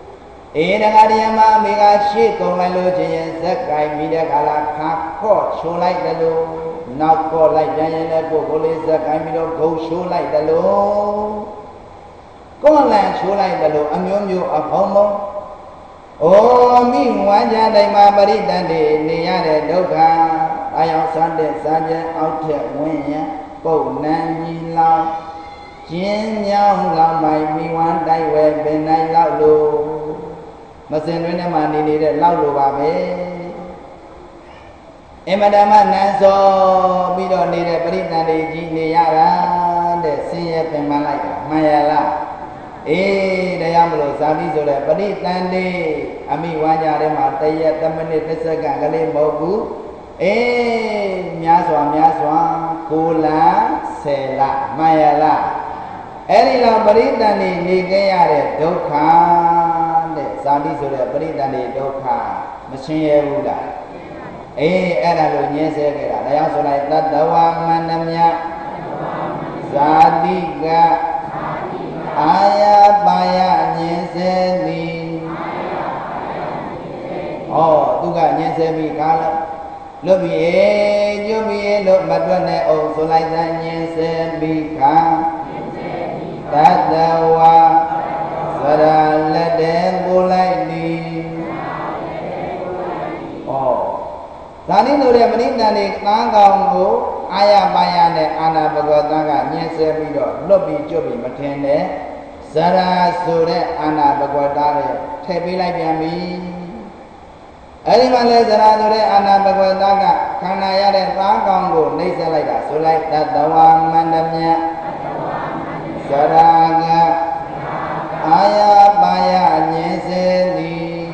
ê đa gà đi mà mi gà xí công lại lô chỉ rất cái mi đa gà là khá khó số lại đó lô nào có lại ra là cô cô lấy rất cái mi đó gấu số lại đó lô có là số lại đó lô âm nhôm nhôm ở phòng mông ô mi ngoan gia đây mà bari đàn đi đi ra để đâu cả ai ao san để san để ao thiệt nguyên nhá cổ nan nhi lao chiến nhau lao mày mi ngoan đây về bên này lao lù mà xin với em mà đi đi để lao lù bà bé em mà đam ăn nan so mi đó đi để bari đàn đi chỉ đi ra ra để xin em bên mà lại mà là ê đây em rồi sao đi rồi đấy bari đàn đi ami ngoan gia đây mà tây ya tâm mình để sẽ cả cái này màu cũ ê nhá xóa nhá xóa cô lá xe lạ maya la ấy đi là bari đàn đi đi cái ya để đâu khá để sao đi rồi đấy bari đàn đi đâu khá mà xin em u đã ê ấy là rồi nhé sẽ cái đó đây em số này ta đâu mà năm nhá ra đi ga aya baya nhé sẽ đi ồ tu cả nhé sẽ bị cá lắm lúc bị ế nhớ bị ế lúc mặt vấn này ồ số lại ra nhé sẽ bị cá ta đào hoa sa ra lệ đen bố lại đi ồ ra đi rồi để mình đi này ta gồng ngủ aya baya này ana bhagavad ta cả nhé sẽ bị đó lúc bị cho bị mất thiên đấy sa ra số đấy ana bhagavad ta đấy thay bị lại biển bị ấy đi mà lấy ra rồi đấy anh bác quan ta cả khang này ra đây phá con của lấy ra lại cả số lại đặt đầu ang mandam nhá saraga aya baya nhé se đi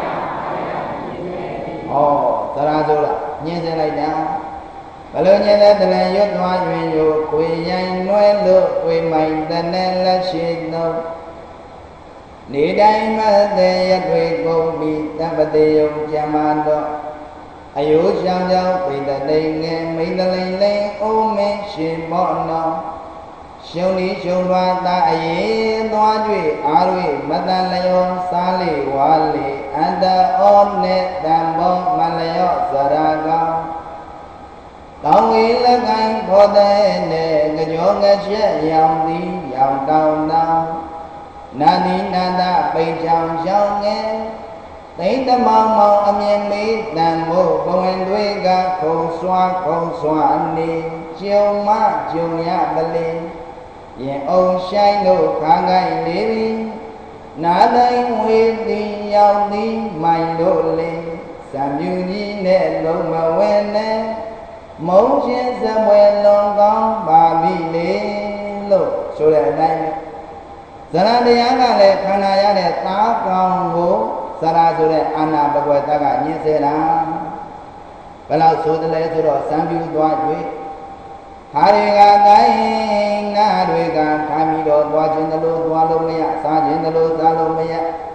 ồ sara rồi là nhé se lại đã và lớn nhé đây là yết hoa duyên dụ quỳ nhai nuôi lựa quỳ mày tên là xin đâu ni dai ma te yat we ko bi tapate yong chaman do ayu sang giao quỳ ta đây nghe mấy ta lên lên ô mê xin bỏ nó siêu lý siêu đoa ta ấy đoa duy á duy mà ta lấy ôn xa lì hóa lì anh ta ôn nê tam bông mà lấy ôn xa ra cao tổng ý là cánh phô tế nê cái chỗ nghe chết dòng đi dòng đau đau na ni na da bay chang chang nghe thấy ta mong mong âm nhạc mỹ đàn bộ công anh đuôi ga khâu xoa khâu xoa anh đi chiều má chiều nhã bà lê ye ông sai nô khá gai lê đi na đây nguyên đi nhau đi mày đô lê sàm như đi nè lâu mà quen nè mẫu trên ra quen lòng con bà bị lê lộ số lại đây Sara đi ăn là lệ khana ya để tá con ngủ Sara số để ăn là bậc ta cả như thế nào bây giờ số để lấy số đó sang biu đoa chuối hari ga cái na đuôi ga khai mi đó đoa trên đó lô đoa lô mày sa trên đó lô sa lô mày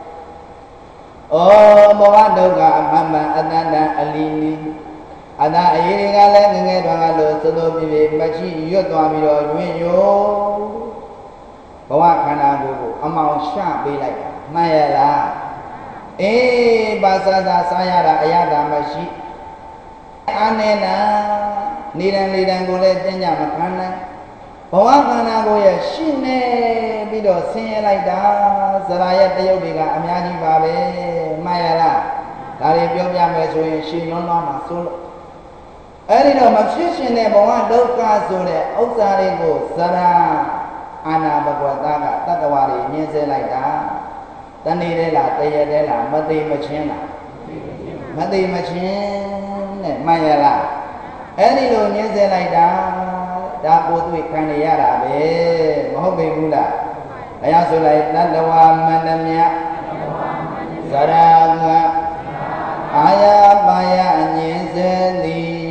ô bao bát đâu cả mà mà anh anh anh alini anh ấy ga lấy nghe nghe đoa ga lô số lô bị bị mà chỉ yếu đoa mi đó yuan yo bao bát khả năng của ông mau xa bị lại mày là ê bà sa sa sa ya ra aya da mà chỉ anh này na ni dan ni dan của lấy tiền nhà mà khăn này bao bát khả năng của ya xin này bị đó xin lại đã giờ ya tiêu bị cả âm nhạc đi vào về mày là đã đi biểu diễn về rồi xin nó nó mà xuống ấy đi đâu mà xin xin này bao bát đâu cả rồi đấy ông già đi của Sara ana bhagavata cả tất cả đi như thế này đã tân đi đây là tây đây là mất đi mà chiến là mất đi mà chiến này may là ấy đi đâu như thế này đã đã bố tụi khăn này ra đã về mà không bị buồn đã bây giờ số này đã đâu mà năm nhá saranga aya baya như thế đi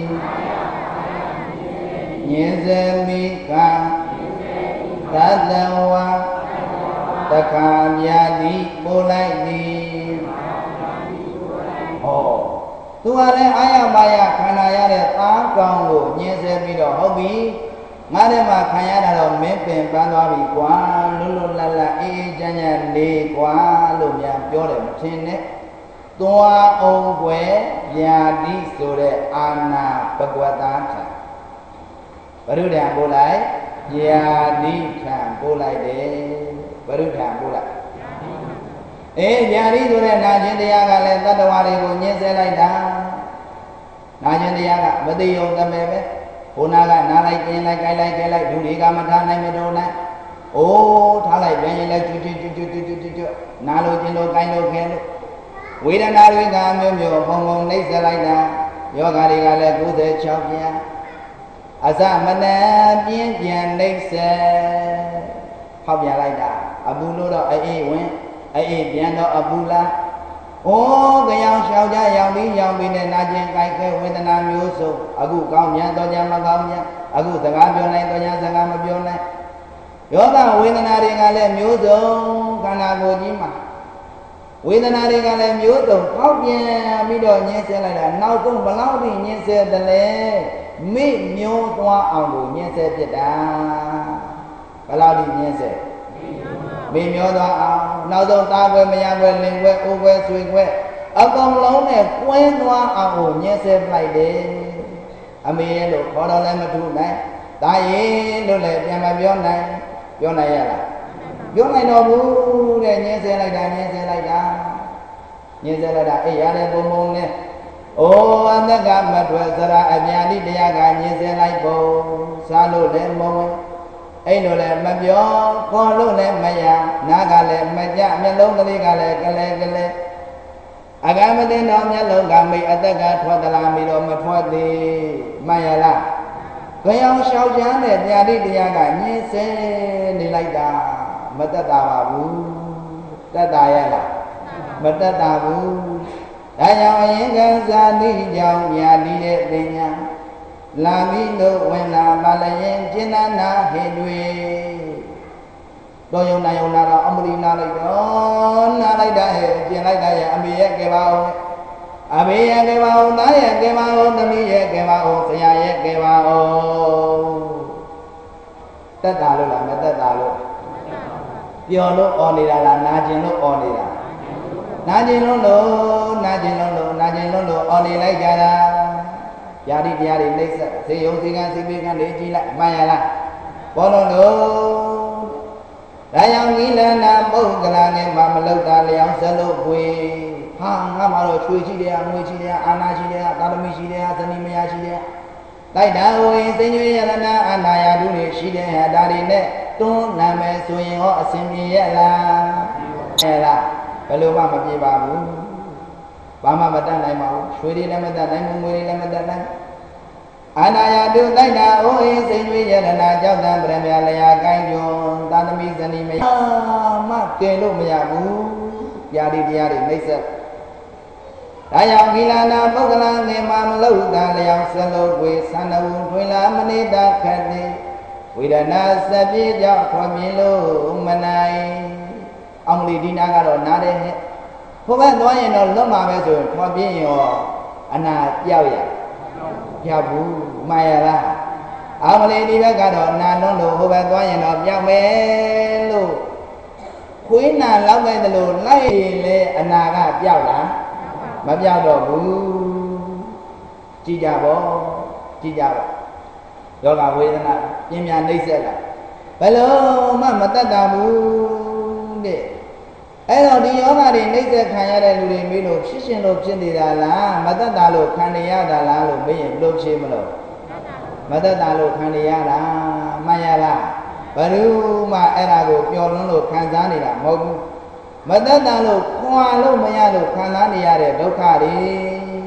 như thế mi ca ta đào hoa ta kham ya đi bố lại đi ồ tu ale aya baya khana ya de ta kaung ko nyin se pi doဟုတ်ပြီ ngã đấy mà khai ra là mấy bên bán hoa bị quá luôn luôn là là ý chân nhà đi quá luôn nhà cho để một thiên đấy tua ông quế nhà đi rồi để ana bậc quan ta và đưa đàn bộ lại nhà đi thằng bộ lại để và đưa thằng bộ lại ê nhà đi rồi để na chuyện đi à cái này ta đâu vào đây cũng nhớ sẽ lại đã na chuyện đi à cái bất kỳ ông ta về hôm nay cái na lại cái lại cái lại cái lại đủ đi cái mà thằng này mới đâu này ô thằng lại bây giờ lại chú chú chú chú chú chú chú na lôi trên lôi cái lôi kia lôi vì đã na lôi cái miêu miêu phong phong lấy sẽ lại đã do cái đi cái lại cũng để chọc nha à sao mà na biến dạng lấy sẽ học nhà lại đã abu lô đó ai ai vậy ai ai biến đó abu la ô cái nhau sao cha nhau đi nhau bên này na chuyện cái cái với ta nam yêu số abu cao nha tôi nha mà cao nha abu thằng anh biểu này tôi nha thằng anh mà biểu này do ta với ta na đi cái này yêu số cái nào vô gì mà với ta na đi cái này yêu số học nha bây giờ nhé sẽ lại là nấu cũng mà nấu thì nhé sẽ là lẽ mấy nhiều toa ông bố nhé sẽ biết à cái nào đi nhé sẽ mấy nhiều toa ông nào đâu ta về mấy nhà về lên về ô về suy về ở con lâu này quen toa ông bố nhé sẽ lại để à mấy đồ khó đâu lên mà thu này tại vì đồ này nhà mà bion này bion này là bion này nó bu để nhé sẽ lại đà nhé sẽ lại đà nhé sẽ lại đà ấy ở đây bông bông này ô anh ta gặp mặt rồi giờ ra ở nhà đi đi à nhé sẽ lại bồ xa lô lên bông ấy đồ này mà bion con lô lên mà ya na gà lên mà ya miếng lông cái gà lên cái lên cái lên à gà mà đến đó miếng lông gà mì anh ta gà thoa ta làm mì đồ mà thoa đi mà ya là cái ông sao chán này nhà đi đi à nhé sẽ đi lại đà mà ta ta vào bu ta ta ya là mà ta ta bu đại nhau những cái gia đi giàu nhà đi để đi nhà làm đi đâu quên là bà lại những chuyện na hệ đuôi đôi ông này ông nào đó ông đi nào đây đó na đây đã hệ chuyện này đây à bị cái bao à bị cái bao nói cái bao tâm đi cái bao sẽ ya cái bao tất cả luôn là tất cả luôn giờ lúc on đi là na chuyện lúc on đi là na chuyện lúc lúc na chuyện lúc lúc na chuyện lúc lúc on đi lấy ra là gia đi gia đi lấy sợ sử dụng thời gian sinh viên để chi lại mai là có nó nữa đại yang nghĩ là nam bông cái là nghe mà mà lâu ta liền sẽ lâu quỳ hàng ngắm mà rồi chui chi đi ăn chi đi ana chi đi ta đâm chi đi ta ni maya chi đi đại đạo ơi sinh viên là na ana ya đủ đi chi đi đại đi nè tuôn nam mẹ suy họ sinh viên là là cái lâu mà mà bị bà bố bà mà bắt đầu này mau suy đi làm bắt đầu này mua đi làm bắt đầu này anh ai đưa tay nào ôi xin quý vị là cháu ta bền bền là cái chỗ ta tâm ý dân đi mấy mà kêu lúc mà nhà bố gia đi gia đi mấy sợ đại học khi là na bốc là nghe mà lâu ta là sẽ lâu quỳ san đâu thôi là mình đi ta khát đi quỳ đã na sẽ biết cho qua miền lô mà này ông đi đi na cái rồi na đây không phải nói gì nó nó mà bây giờ qua biển rồi anh à giao vậy giao bù mai là ở mà đi đi với cả đó na nó đồ không phải nói gì nó giao mẹ luôn khuyến na lão mẹ từ luôn lấy lên anh à cái giao đã mà giao đồ bù chi giao bố chi giao rồi cả quê là chim nhà đi xe là phải luôn mà mà ta đào bù để ấy rồi đi ở đây lấy cái khai ra đây lui mấy lô xí xí lô trên đi là là mà ta đào lô khai này ra là lô mấy em lô xí mà lô mà ta đào lô khai này ra là mai là và nếu mà ai là lô cho nó lô khai giá này là một mà ta đào lô qua lô mà nhà lô khai giá này ra để đâu khai đi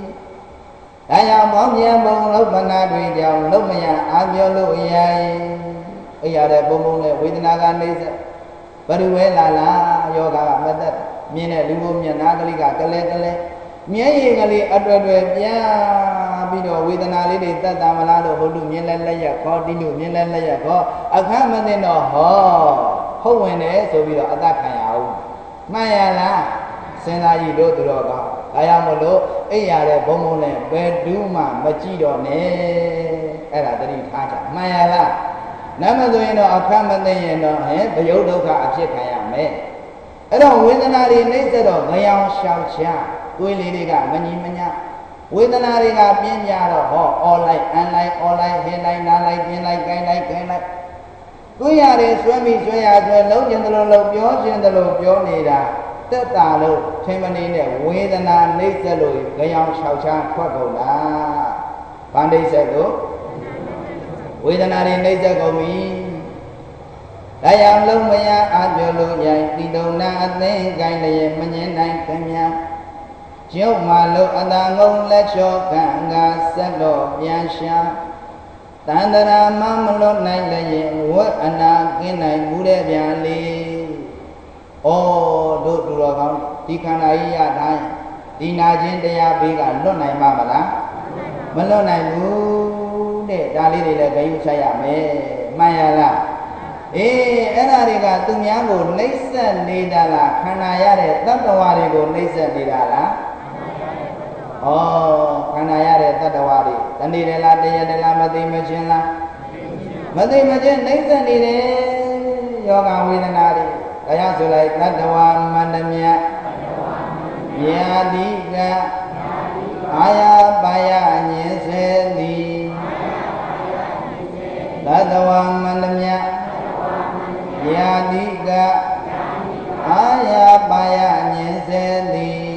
đại nhau bóng nhà bông lúc mà na đuôi dầu lúc mà nhà áo vô lô vậy bây giờ đây bông bông này quý tên gan đi và đôi bên là là do cả bạn biết miền này lưu bom nhà na cái gì cả cái lẽ cái lẽ miếng gì cái gì ở đôi đôi nhá bây giờ quý tên ali đi ta ta mà là đồ hồ đủ miếng lên lấy giờ có đi đủ miếng lên lấy giờ có ở khác mà nên nó họ không phải này rồi bây giờ ta khai áo mai là xem ra gì đó từ đó cả ai làm một lỗ ấy giờ đây bom này bên đu mà mà chỉ đó nè ấy là cái gì tha chẳng mai là Nam mà tôi nó ở khám mà đây nó hết bây giờ đâu cả áp chế khai à mẹ ở đâu quên na đi lấy cái đó bây giờ sao cha tôi lấy đi cả mình nhìn mình nhá quên na đi cả biến nhà đó họ online online online hiện nay na lại hiện nay cái này cái này tôi nhà đi xuôi mi xuôi nhà xuôi lâu chân lâu lâu gió chân lâu gió này là tất cả lâu thêm mình đi này quên na lấy cái rồi bây giờ sao cha khoa cầu đã ban đi sẽ được quên na đi lấy cái cầu mi đại yang lâu bây giờ ăn vô lâu dài đi đâu na thế cái này mình nhìn này cái nhà chiếu mà lâu anh ta ngông lấy cho cả ngà sát đồ nhà xa tan ra mà mình lâu này là gì vợ anh ta cái này bù đẻ nhà li ô đồ đồ rồi không đi khăn ấy à đây đi na trên đây à bị cả lâu này mà mà lá mình lâu này bù để ra đi để là cái gì sai à mẹ mai à là êအဲ့ဒါတွေကသူများကိုနှိမ့်ဆက်နေတာလားခန္ဓာရတဲ့တတ္တဝါတွေကိုနှိမ့်ဆက်နေတာလားဩခန္ဓာရတဲ့တတ္တဝါတွေတဏှိတယ်လားတရားတယ်လားမသိမချင်းလားမသိမချင်းနှိမ့်ဆက်နေတယ်ယောဂဝေဒနာတွေဒါကြောင့်ဆိုလိုက်တတ္တဝါမန္တမြတ်ယာတိကအာယပါယညင်စေသည်တတ္တဝါမန္တမြတ်ယာတိကအာယပါယညင်စေသည်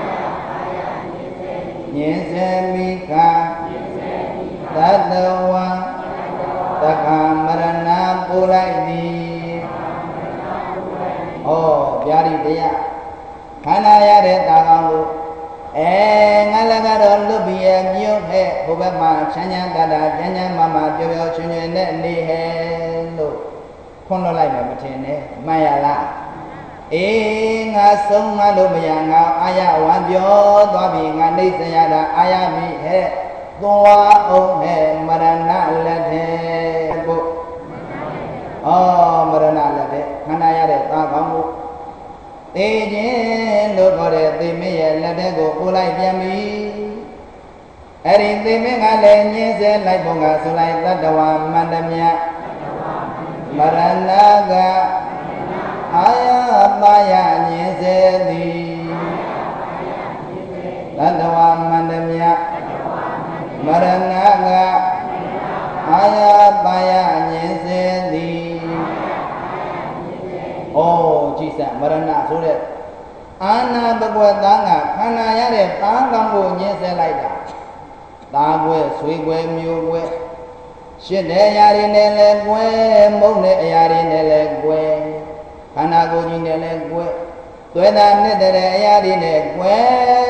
ညင်စေမိခသတ္တဝါတက္ခမရဏပူလိုက်သည်ဩဗျာတိတရားခန္ဓာရတဲ့တာကောင်ကိုအဲငါလည်းကတော့လွတ်ပြီးရမြို့ဟဲ့ဘုဘက်မှာချမ်းချမ်းသာသာကျမ်းကျမ်းမာမာပျော်ပျော်ရွှင်ရွှင်နဲ့နေဟဲ့လို့ခွန်းလွတ်လိုက်မယ်မထင်နဲ့မှန်ရလားအေးငါဆုံးမလို့မရငါအာရဝံပြောသွားပြီငါနှိမ့်စရတာအာရမိဟဲ့သွားအောင်ဟဲ့မရဏလက်တဲ့ဘုဩမရဏလက်တဲ့ခန္ဓာရတဲ့သာကောင်းမှုသေခြင်းလို့ခေါ်တဲ့သေမင်းရဲ့လက်တဲ့ကိုပို့လိုက်ပြန်ပြီအဲ့ဒီသေမင်းကလည်းညင်းစေလိုက်ပုံကဆိုလိုက်တတ္တဝါမန္တမြတ်မရဏကအာယပါယညင်စေသည်တတ္တဝါမန္တမြတ်မရဏကအာယပါယညင်စေသည်ဩကြည်စံမရဏဆိုတဲ့အာနာတကွယ်သားကခန္ဓာရတဲ့သားကောင်းကိုညင်စေလိုက်တာသားကွယ်ဆွေကွယ်မျိုးကွယ်ရှင်းတဲ့အရာတွေနဲ့လည်းကွယ်မုန်းတဲ့အရာတွေနဲ့လည်းကွယ်ခန္ဓာကိုယ်ကြီးနဲ့လည်းကွယ်သွေးသားနဲ့တဲ့အရာတွေနဲ့ကွယ်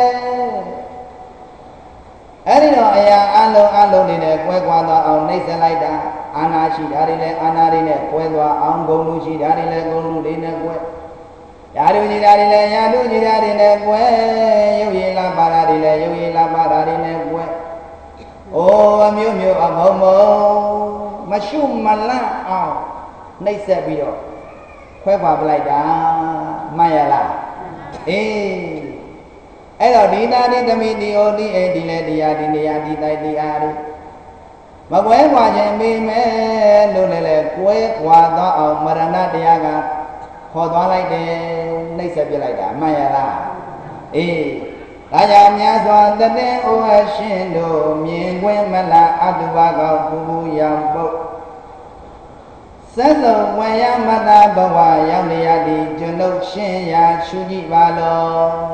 အဲ့ဒီတော့အရာအလုံးအလုံးတွေနဲ့ကွယ်ကွာသွားအောင်နှိမ့်ဆက်လိုက်တာအာနာရှိတာတွေလည်းအာနာတွေနဲ့ကွယ်သွားအောင်ဂုဏ်လူရှိတာတွေလည်းဂုဏ်လူတွေနဲ့ကွယ်ရာလူကြီးတာတွေလည်းရာလူကြီးတာတွေနဲ့ကွယ်ရုပ်ရည်လာပါတာတွေလည်းရုပ်ရည်လာပါတာတွေနဲ့ကွယ်အိုးအမျိုးမျိုးအမုံမုံမရှုမလန့်အောင်နှိမ့်ဆက်ပြီးတော့ခွဲခွာပလိုက်တာမှန်ရလားအေးအဲ့တော့ဒီနာဒီသမီးဒီအိုဒီအိဒီလေတရားဒီနေရာဒီတိုက်တရားဒီမကွဲခွာခြင်းမိမဲလို့လည်းလေကွဲခွာသွားအောင်မရဏတရားကခေါ်သွားလိုက်တယ်နှိမ့်ဆက်ပြလိုက်တာမှန်ရလားအေးဒါကြောင့်များစွာတတဲ့ဩအရှင်တို့မြင်ခွင့်မလားအတုပါကောပူပူရောင်ပုတ်သစ္စုံဝေယမတဘဝရောက်နေရသည်ကျွန်ုပ်ရှင်းရာရှုကြည့်ပါလော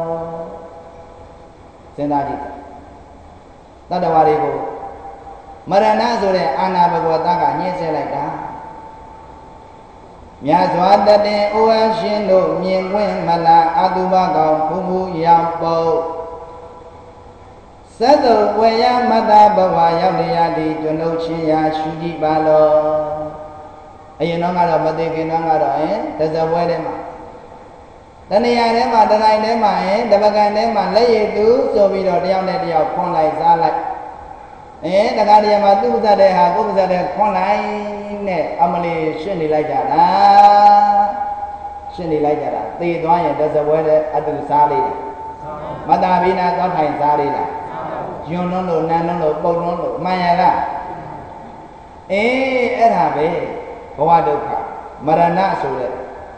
စဉ်းစားကြည့်တတ္တဝါတွေကိုမရဏဆိုတဲ့အာနာဘဂဝတကညှင်းဆဲလိုက်တာမြတ်စွာတတဲ့ဩအရှင်တို့မြင်ခွင့်မလားအတုပါကောပူပူရောင်ပုတ်သတ္တဝေယမတဘဝရောက်နေရသည်ကျွန်ုပ်ရှင်းရာရှုကြည့်ပါလောအရင်တော့ကတော့မသိခင်တော့ကတော့ဟင်တဇပွဲထဲမှာတဏှာထဲမှာတဏှာထဲမှာဟင်တပကံထဲမှာလက်ရည်သူဆိုပြီးတော့တယောက်နဲ့တယောက်ခွန်လိုက်စားလိုက်အဲတခါတည်းမှာသူ့ဥစ္စာတဲ့ဟာကိုယ်ဥစ္စာတဲ့ခွန်လိုက်နဲ့အမလီရှင်းနေလိုက်ကြတာရှင်းနေလိုက်ကြတာသေသွားရင်တဇပွဲထဲအတူစားလေးတာမတာဘိနာသွားထိုင်စားလေးတာယွန်းလုံးလို့နန်းလုံးလို့ပုတ်လုံးလို့မှန်ရလားအေးအဲ့ဒါပဲ bhawa dukkha marana so de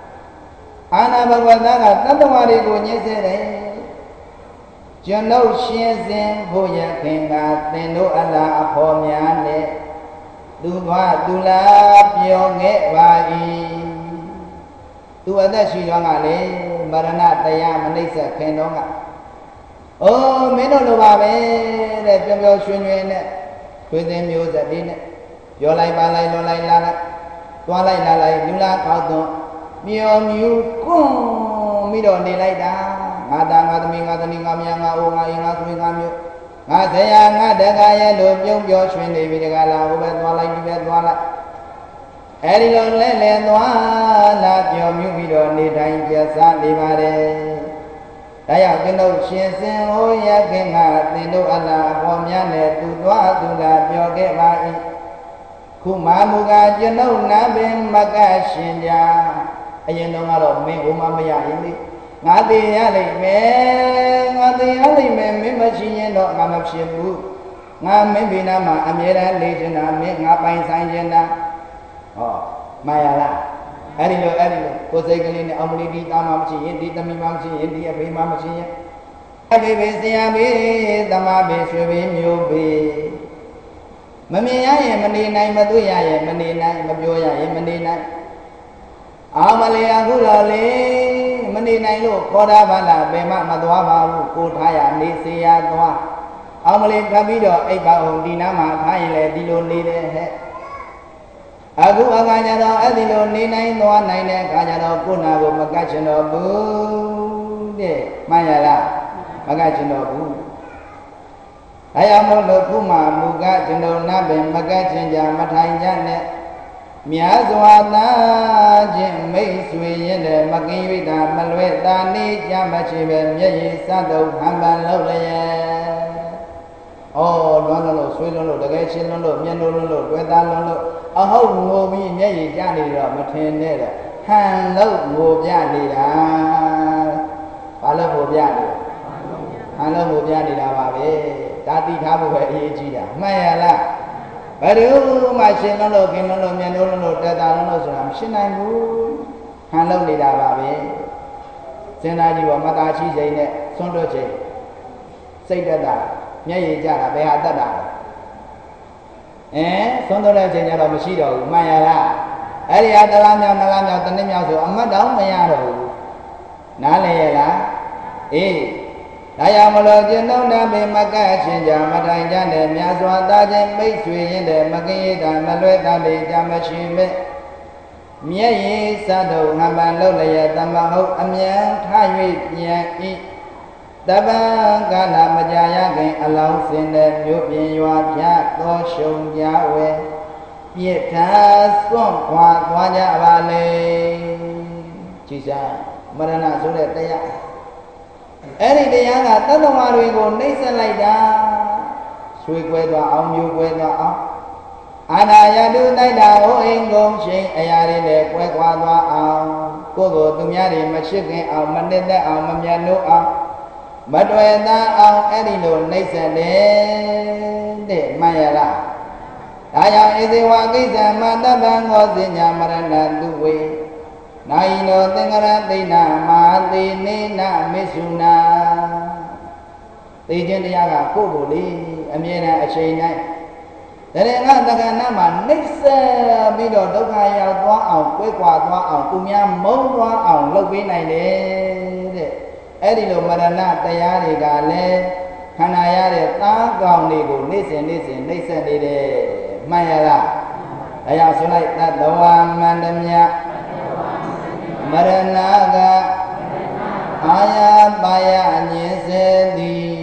ana bhagavata ka tattvaတွေကိုညှင်းဆဲတယ်ကျွန်ုပ်ရှင်းစဉ်ဖို့ရခင်ကသင်တို့အလားအဖော်များနဲ့သူသွားသူလာပြောခဲ့ပါ၏သူအသက်ရှိတော့ကလေမရဏတရားမနှိမ့်ဆက်ခင်တော့ကအိုးမင်းတို့လိုပါပဲတဲ့ပြောပြောရွှင်ရွှင်နဲ့ခွေးသိမ်းမျိုးဆက်လေးနဲ့ပြောလိုက်ပါလိုက်လွန်လိုက်လာလိုက်သွားလိုက်လာလိုက်လူလာကောက်တော့မြော်မြူကွန်းပြီးတော့နေလိုက်တာငါသားငါသမီးငါသမီးငါမယားငါအိုးငါအင်းငါသွေးငါမျိုးငါဆရာငါတက္ကရဲ့လို့ပြုံးပြောရွှင်နေပြီတက္ကလာဟိုပဲသွားလိုက်ဒီပဲသွားလိုက်အဲဒီလိုလဲလဲသွားလာပြောမြူပြီးတော့နေတိုင်းကျစားနေပါတယ်ဒါကြောင့်ကျွန်ုပ်ရှင်စင်ဟိုရခင်ကသင်တို့အလားအပေါ်များနဲ့သူသွားသူလာပြောခဲ့ပါ၏ခုမှမူကားကျွန်ုပ်နာပင်မကရှင်ကြအရင်တော့ကတော့မင်းဟိုမှမရရင်လေငါသေးရလိမ့်မယ်ငါသေးရလိမ့်မယ်မင်းမရှိရင်တော့ငါမဖြစ်ဘူးငါမင်းဘိနာမှာအမြဲတမ်းနေချင်တာမင်းငါပိုင်ဆိုင်ချင်တာဟောမှန်ရလားအဲ့ဒီလိုအဲ့ဒီလိုကိုယ်စိတ်ကလေးနဲ့အောင်မလီဒီသားမှမရှိရင်ဒီသမီးမှမရှိရင်ဒီအဖေမှမရှိရင်အဖေဖေဆရာဖေသမားဖေဆွေဖေမျိုးဖေမမြင်ရရင်မနေနိုင်မတွေ့ရရင်မနေနိုင်မပြောရရင်မနေနိုင်အာမလေးအခုတော့လေမနေနိုင်လို့ခေါ်တာပါလားဘယ်မှမသွားပါဘူးကိုထားရနေစေရသွားအာမလေးထပ်ပြီးတော့အိပ်ပါအောင်ဒီနားမှာထားရင်လေဒီလိုနေတယ်ဟဲ့အခုအခါကျတော့အဲ့ဒီလိုနေနိုင်သွားနိုင်တဲ့အခါကျတော့ကိုယ်နာကိုမကတ်ချင်တော့ဘူးတဲ့မှန်ရလားမကတ်ချင်တော့ဘူးအဲကြောင့်မို့လို့ခုမှမူကကျွန်တော်နာပင်မကတ်ချင်ကြမထိုင်ကြနဲ့မြတ်စွာသာခြင်းမိတ်ဆွေရင်တဲ့မကင်း၍တာမလွဲတာနေကြမချေပဲမျက်ရည်စတော့ဟန်ပန်လို့လည်းဩလွမ်းလို့ဆွေးလုံးလို့တကယ်ချင်းလုံးလို့မျက်နှာလုံးလို့တွေ့သားလုံးလို့အဟုတ်ငိုပြီးမျက်ရည်ကျနေတော့မထင်နဲ့တဲ့ဟန်လို့ငိုပြနေတာဘာလို့ငိုပြနေဟန်လို့ငိုပြနေတာပါပဲဒါတိထားဖို့ပဲအရေးကြီးတာမှန်ရလားဘယ်လိုမှရှင်းလုံးလို့ခင်လုံးလို့မျက်နှာလုံးလို့တွေ့သားလုံးလို့ဆိုတာမရှင်းနိုင်ဘူးဟန်လို့နေတာပါပဲစဉ်းစားကြည့်ပါမသားရှိစိတ်နဲ့ဆွန့်လွတ်ခြင်းစိတ်တက်တာမျက်ရည်ကျတာဘယ်ဟာတတ်တာလဲအဲသွန်းတော်တဲ့ချိန်ကျတော့မရှိတော့ဘူးမှန်ရလားအဲ့ဒီဟာတလားမြောက်နလားမြောက်တနည်းမြောက်ဆိုအမတ်တောင်မရတော့ဘူးနားလည်ရလားအေးဒါကြောင့်မလို့ကျင့်သုံးတဲ့ပင်မကတ်ချင်းကြမထိုင်ကြတဲ့မြတ်စွာသားချင်းမိတ်ဆွေရင်တဲ့မကင်းရတာမလွဲတာလေကြမရှိမဲ့မျက်ရည်စတော့ငါပန်လို့လည်းသမဟုတ်အမြန်ထား၍ပြန်ဤတပံကာလမကြာရခင်အလောင်းစင်တဲ့မြို့ပြင်ရွာပြသောရှုံကြဝဲပြစ်ထားစွန့်ခွာသွားကြပါလေကြည်စားမရဏဆိုတဲ့တရားအဲ့ဒီတရားကတတ္တဝါတွေကိုနှိမ့်ဆက်လိုက်တာဆွေးကွဲသွားအောင်မျိုးကွဲသွားအောင်အာနာယတုတိုက်တာဟိုအိမ်ကုန်ချင်းအရာတွေနဲ့ကွဲကွာသွားအောင်ကိုယ်ကိုသူများတွေမချစ်ခင်အောင်မနစ်သက်အောင်မမြတ်နိုးအောင်မတွေ့သားအောင်အဲ့ဒီလိုနှိမ့်ဆက်တယ်တဲ့မှန်ရလားဒါကြောင့်ဧသေဝကိစ္စမတပ္ပံဟောစညာမရဏတုဝေနိုင်နောသင်္ကရသိဏမာတိနေနမေစုနာသိခြင်းတရားကကိုယ့်ကိုလေအမြဲတမ်းအချိန်တိုင်းတရေငါတက္ကနာမှာနှိမ့်ဆက်ပြီးတော့ဒုက္ခရောက်သွားအောင်ကွဲကွာသွားအောင်သူများမုန်းသွားအောင်လုပ်ပေးနိုင်တယ်တဲ့အဲ့ဒီလိုမရဏတရားတွေကလည်းခန္ဓာရတဲ့သားကောင်တွေကိုနေ့စဉ်နေ့စဉ်နှိမ့်ဆက်နေတယ်မှန်ရလားဒါကြောင့်ဆိုလိုက်သတ္တဝါမန္တမြမရဏကအာယပါယအငြင်းစေသည်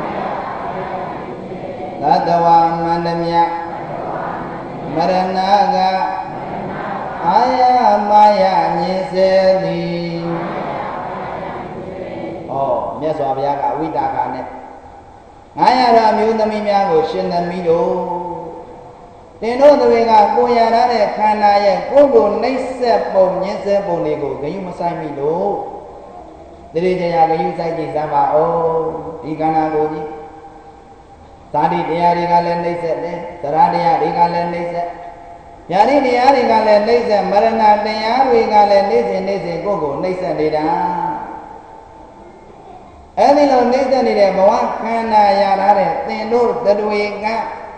သတ္တဝါမန္တမြမရဏကအာယပါယအငြင်းစေသည်ဩမြတ်စွာဘုရားကအဝိတာခာနဲ့ငါရတော်မျိုးသမီးများကိုရှင်သမီးတို့တင်တို့တွေကကိုရရတဲ့ခန္ဓာရဲ့ကိုယ်ကိုနှိမ့်ဆက်ပုံညှင်းဆဲပုံတွေကိုဂယုမဆိုင်မိလို့တတိယရာဂယုဆိုင်ကြည့်စမ်းပါဦးဒီခန္ဓာကိုယ်ကြီးဇာတိတရားတွေကလည်းနှိမ့်ဆက်တယ်သရတရားတွေကလည်းနှိမ့်ဆက်ညာတိတရားတွေကလည်းနှိမ့်ဆက်မရဏတရားတွေကလည်းနေ့စဉ်နေ့စဉ်ကိုယ့်ကိုနှိမ့်ဆက်နေတာအဲ့ဒီလိုနှိမ့်ဆက်နေတဲ့ဘဝခန္ဓာရထားတဲ့သင်တို့တွေက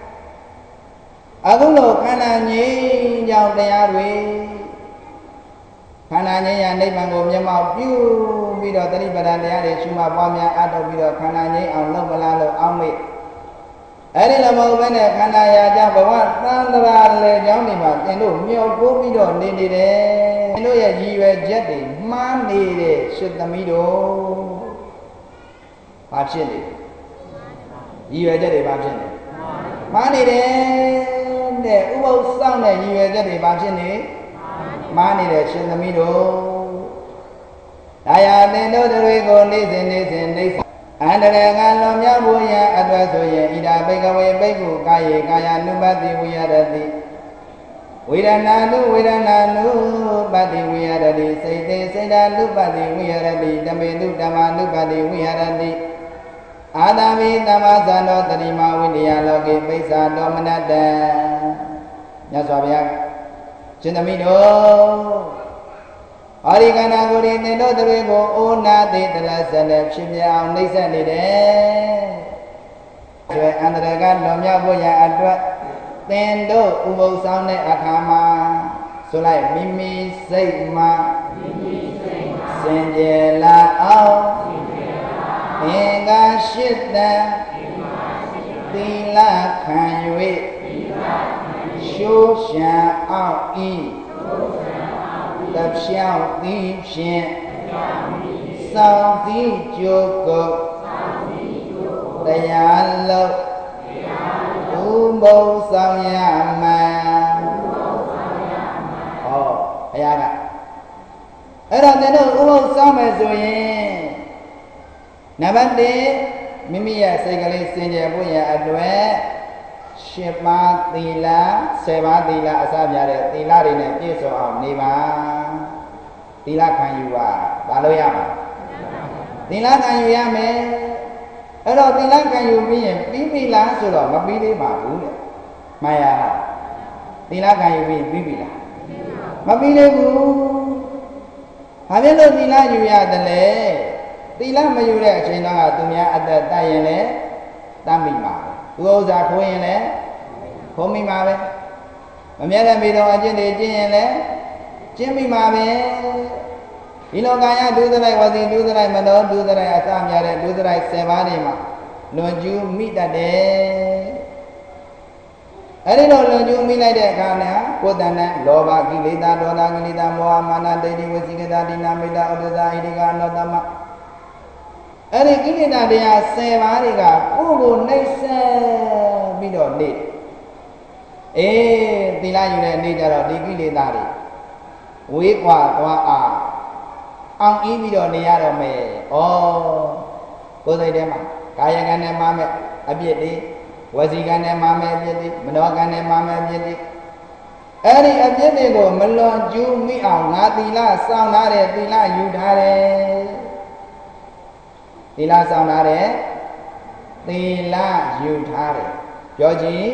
အခုလိုခန္ဓာငြိမ်းကြောင်တရားတွေခန္ဓာငြိမ်းရနိဗ္ဗာန်ကိုမျက်မှောက်ပြုပြီးတော့တတိပဒံတရားတွေရှုမှတ်ပွားများအထောက်ပြီးတော့ခန္ဓာငြိမ်းအောင်လုပ်မလားလို့အောင်းမေ့အဲ့ဒီလိုမဟုတ်ဘဲနဲ့ခန္ဓာရာကြဘဝသံတရာလေကြောင်းတွေမှာသင်တို့မြောက်ပိုးပြီးတော့နေနေတယ်သင်တို့ရဲ့ရည်ရွယ်ချက်တွေမှားနေတဲ့ရှစ်သမီးတို့ဘာဖြစ်နေရည်ရွယ်ချက်တွေဘာဖြစ်နေမှားနေတယ်တဲ့ဥပုသ်စောင့်တဲ့ရည်ရွယ်ချက်တွေဘာဖြစ်နေမှားနေတဲ့ရှင်သမီးတို့ဒါရသင်တို့တွေကိုနေ့စဉ်နေ့စဉ်နှိမ့်အန္တရာယ်ကလွန်မြောက်ဖို့ရန်အတွက်ဆိုရင်ဣဒာဘိကဝေဘိက္ခုကာယေကာယ ानु ပတိဝိရတိဝေဒနာနုဝေဒနာနုပတိဝိရတိစိတ်တေစိတ်ဓာနုပတိဝိရတိဓမ္မေတုဓမ္မာနုပတိဝိရတိအာသမိသမ္မာသန္တောတတိမဝိနည်းလောကေပိစ္ဆာတောမနတ္တမြတ်စွာဘုရားရှင်သမီးတို့အာရိကနာကိုယ်ရင်တို့တွေကိုအိုနာတိတရစနဲ့ဖြစ်ပြအောင်နှိမ့်ဆက်နေတယ်။ကျွဲအန္တရာယ်ကလွန်မြောက်ဖို့ရအတွက်သင်တို့ဥပုသ်ဆောင်တဲ့အခါမှာဆိုလိုက်မိမိစိတ်မှာမိမိစိတ်မှာစင်ကြယ်လာအောင်သင်္ကာရှိတံသီလခံ၍ရှုရှံအောင်ဤတဖြောင်းသည်ဖြင့်စောင့်သည်ကြိုးကိုတရားလုံးဥပုသ်ဆောင်ရမှန်ဟောဘုရားကအဲ့တော့သင်တို့ဥပုသ်ဆောင်မယ်ဆိုရင်နံပါတ်တစ်မိမိရဲ့စိတ်ကလေးစင်ကြယ်ဖို့ရအတွက်ရှစ်ပါးသီလဆယ်ပါးသီလအစပြတဲ့သီလတွေနဲ့ပြည့်စုံအောင်နေပါသီလခံယူပါဘာလို့ရမှာသီလခံယူရမယ်အဲ့တော့သီလခံယူပြီးရင်ပြီးပြီလားဆိုတော့မပြီးသေးပါဘူးတဲ့မှန်ရလားသီလခံယူပြီးပြီးပြီလားမပြီးသေးဘူးဘာဖြစ်လို့သီလယူရတယ်လဲသီလမယူတဲ့အချိန်တော့သူများအသက်တတ်ရင်လည်းတတ်မိမှာသူဥစ္စာခိုးရင်လည်းခိုးမိမှာပဲမမြဲတဲ့မိတော်အကျင့်တွေကျင့်ရင်လည်းကျင့်မိမှာပဲဒီလောကရဒုစရိုက်ဝစီဒုစရိုက်မနောဒုစရိုက်အစများတဲ့ဒုစရိုက်ဆယ်ပါးတွေမှာလွန်ကျူးမိတတ်တယ်အဲ့ဒီတော့လွန်ကျူးမိလိုက်တဲ့အခါနဲ့ကိုယ်တဏ္ဍလောဘကိလေသာဒေါသကိလေသာမောဟမာနဒိဋ္ဌိဝစီကတာဒိနာမိတာဥဒ္ဒဇာဣတိကအနောတမအဲ့ဒီကိလေသာတရားဆယ်ပါးတွေကကိုယ်ကိုနှိမ့်ဆက်ပြီးတော့နေအေးသီလယူတဲ့နေ့ကျတော့ဒီကိလေသာတွေဝေးကွာသွားအောင်အောင်ဤပြီးတော့နေရတော့မယ်ဩကိုယ်စိတ်ထဲမှာကာယကံနဲ့မှာမဲ့အပြစ်တွေဝစီကံနဲ့မှာမဲ့အပြစ်တွေမနောကံနဲ့မှာမဲ့အပြစ်တွေအဲ့ဒီအပြစ်တွေကိုမလွန်ကျူးမိအောင်ငါသီလစောင့်ထားတယ်သီလယူထားတယ်သီလဆောင်ထားတယ်သီလယူထားတယ်ပြောကြည့်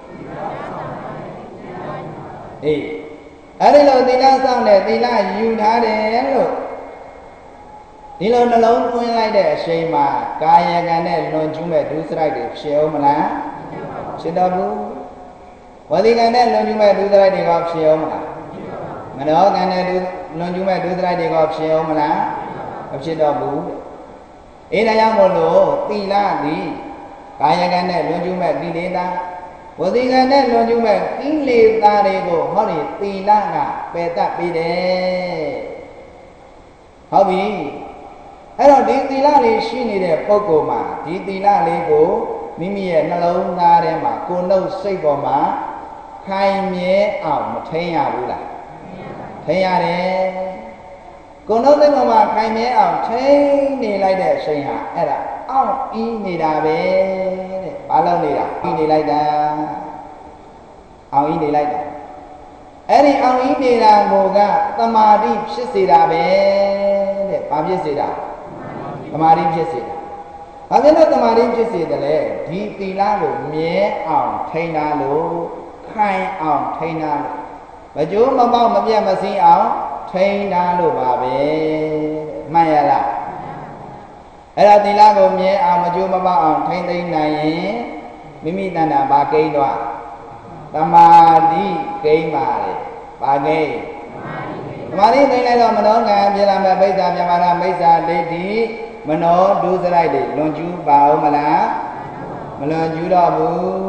အေးအဲ့ဒီလိုသီလဆောင်တယ်သီလယူထားတယ်လို့ဒီလိုနှလုံးသွင်းလိုက်တဲ့အချိန်မှာကာယကံနဲ့လွန်ကျူးမဲ့ဒုစရိုက်တွေဖြစ်အောင်မလားဖြစ်တော့ဘူးဝစီကံနဲ့လွန်ကျူးမဲ့ဒုစရိုက်တွေကဖြစ်အောင်မလားမနောကံနဲ့လွန်ကျူးမဲ့ဒုစရိုက်တွေကဖြစ်အောင်မလားမဖြစ်တော့ဘူးအေးဒါကြောင့်မို့လို့သီလသည်ကာယကံနဲ့လွန်ကျူးမဲ့ကိလေသာဝစီကံနဲ့လွန်ကျူးမဲ့ကိလေသာတွေကိုဟောဒီသီလကပယ်တတ်ပြီးတယ်ဟုတ်ပြီအဲ့တော့ဒီသီလလေးရှိနေတဲ့ပုဂ္ဂိုလ်မှာဒီသီလလေးကိုမိမိရဲ့နှလုံးသားထဲမှာကိုယ်နှုတ်စိတ်ပေါ်မှာခိုင်မြဲအောင်မထိန်ရဘူးလားထိန်ရတယ်ကိုယ်နှုတ်စိတ်ပေါ်မှာခိုင်မြဲအောင်ထိန်နေလိုက်တဲ့အချိန်ဟာအဲ့ဒါအောင့်အီးနေတာပဲတဲ့ဘာလို့နေတာအီးနေလိုက်တာအောင်အီးနေလိုက်တာအဲ့ဒီအောင်အီးနေတာကိုကသမာဓိဖြစ်စေတာပဲတဲ့ဘာဖြစ်စေတာသမာဓိဖြစ်စေတာဘာဖြစ်လို့သမာဓိဖြစ်စေတယ်လဲဒီသီလကိုမြဲအောင်ထိန်းတာလို့ခိုင်အောင်ထိန်းတာလို့ mà chú mà bao mà bia mà xin áo thay đa luôn bà về mai là ấy là tí la gồm nhé áo mà chú mà bao áo thay tay này mimi ta là ba cây đó tama đi cây mà đấy ba cây mà đi đây này rồi mà nó ngà bây giờ mà bây giờ mà làm bây giờ để đi mà nó đủ ra đây để luôn chú bảo mà là mà luôn chú đó bu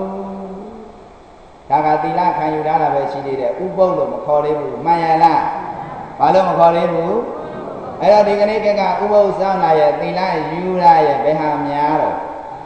cả cả tí la khai yêu đó là về chỉ để u bông rồi mà kho đấy bu mai là bà luôn mà kho đấy bu ấy là đi cái này cái cả u bông sao này tí la yêu ra vậy bé hàm nhà rồi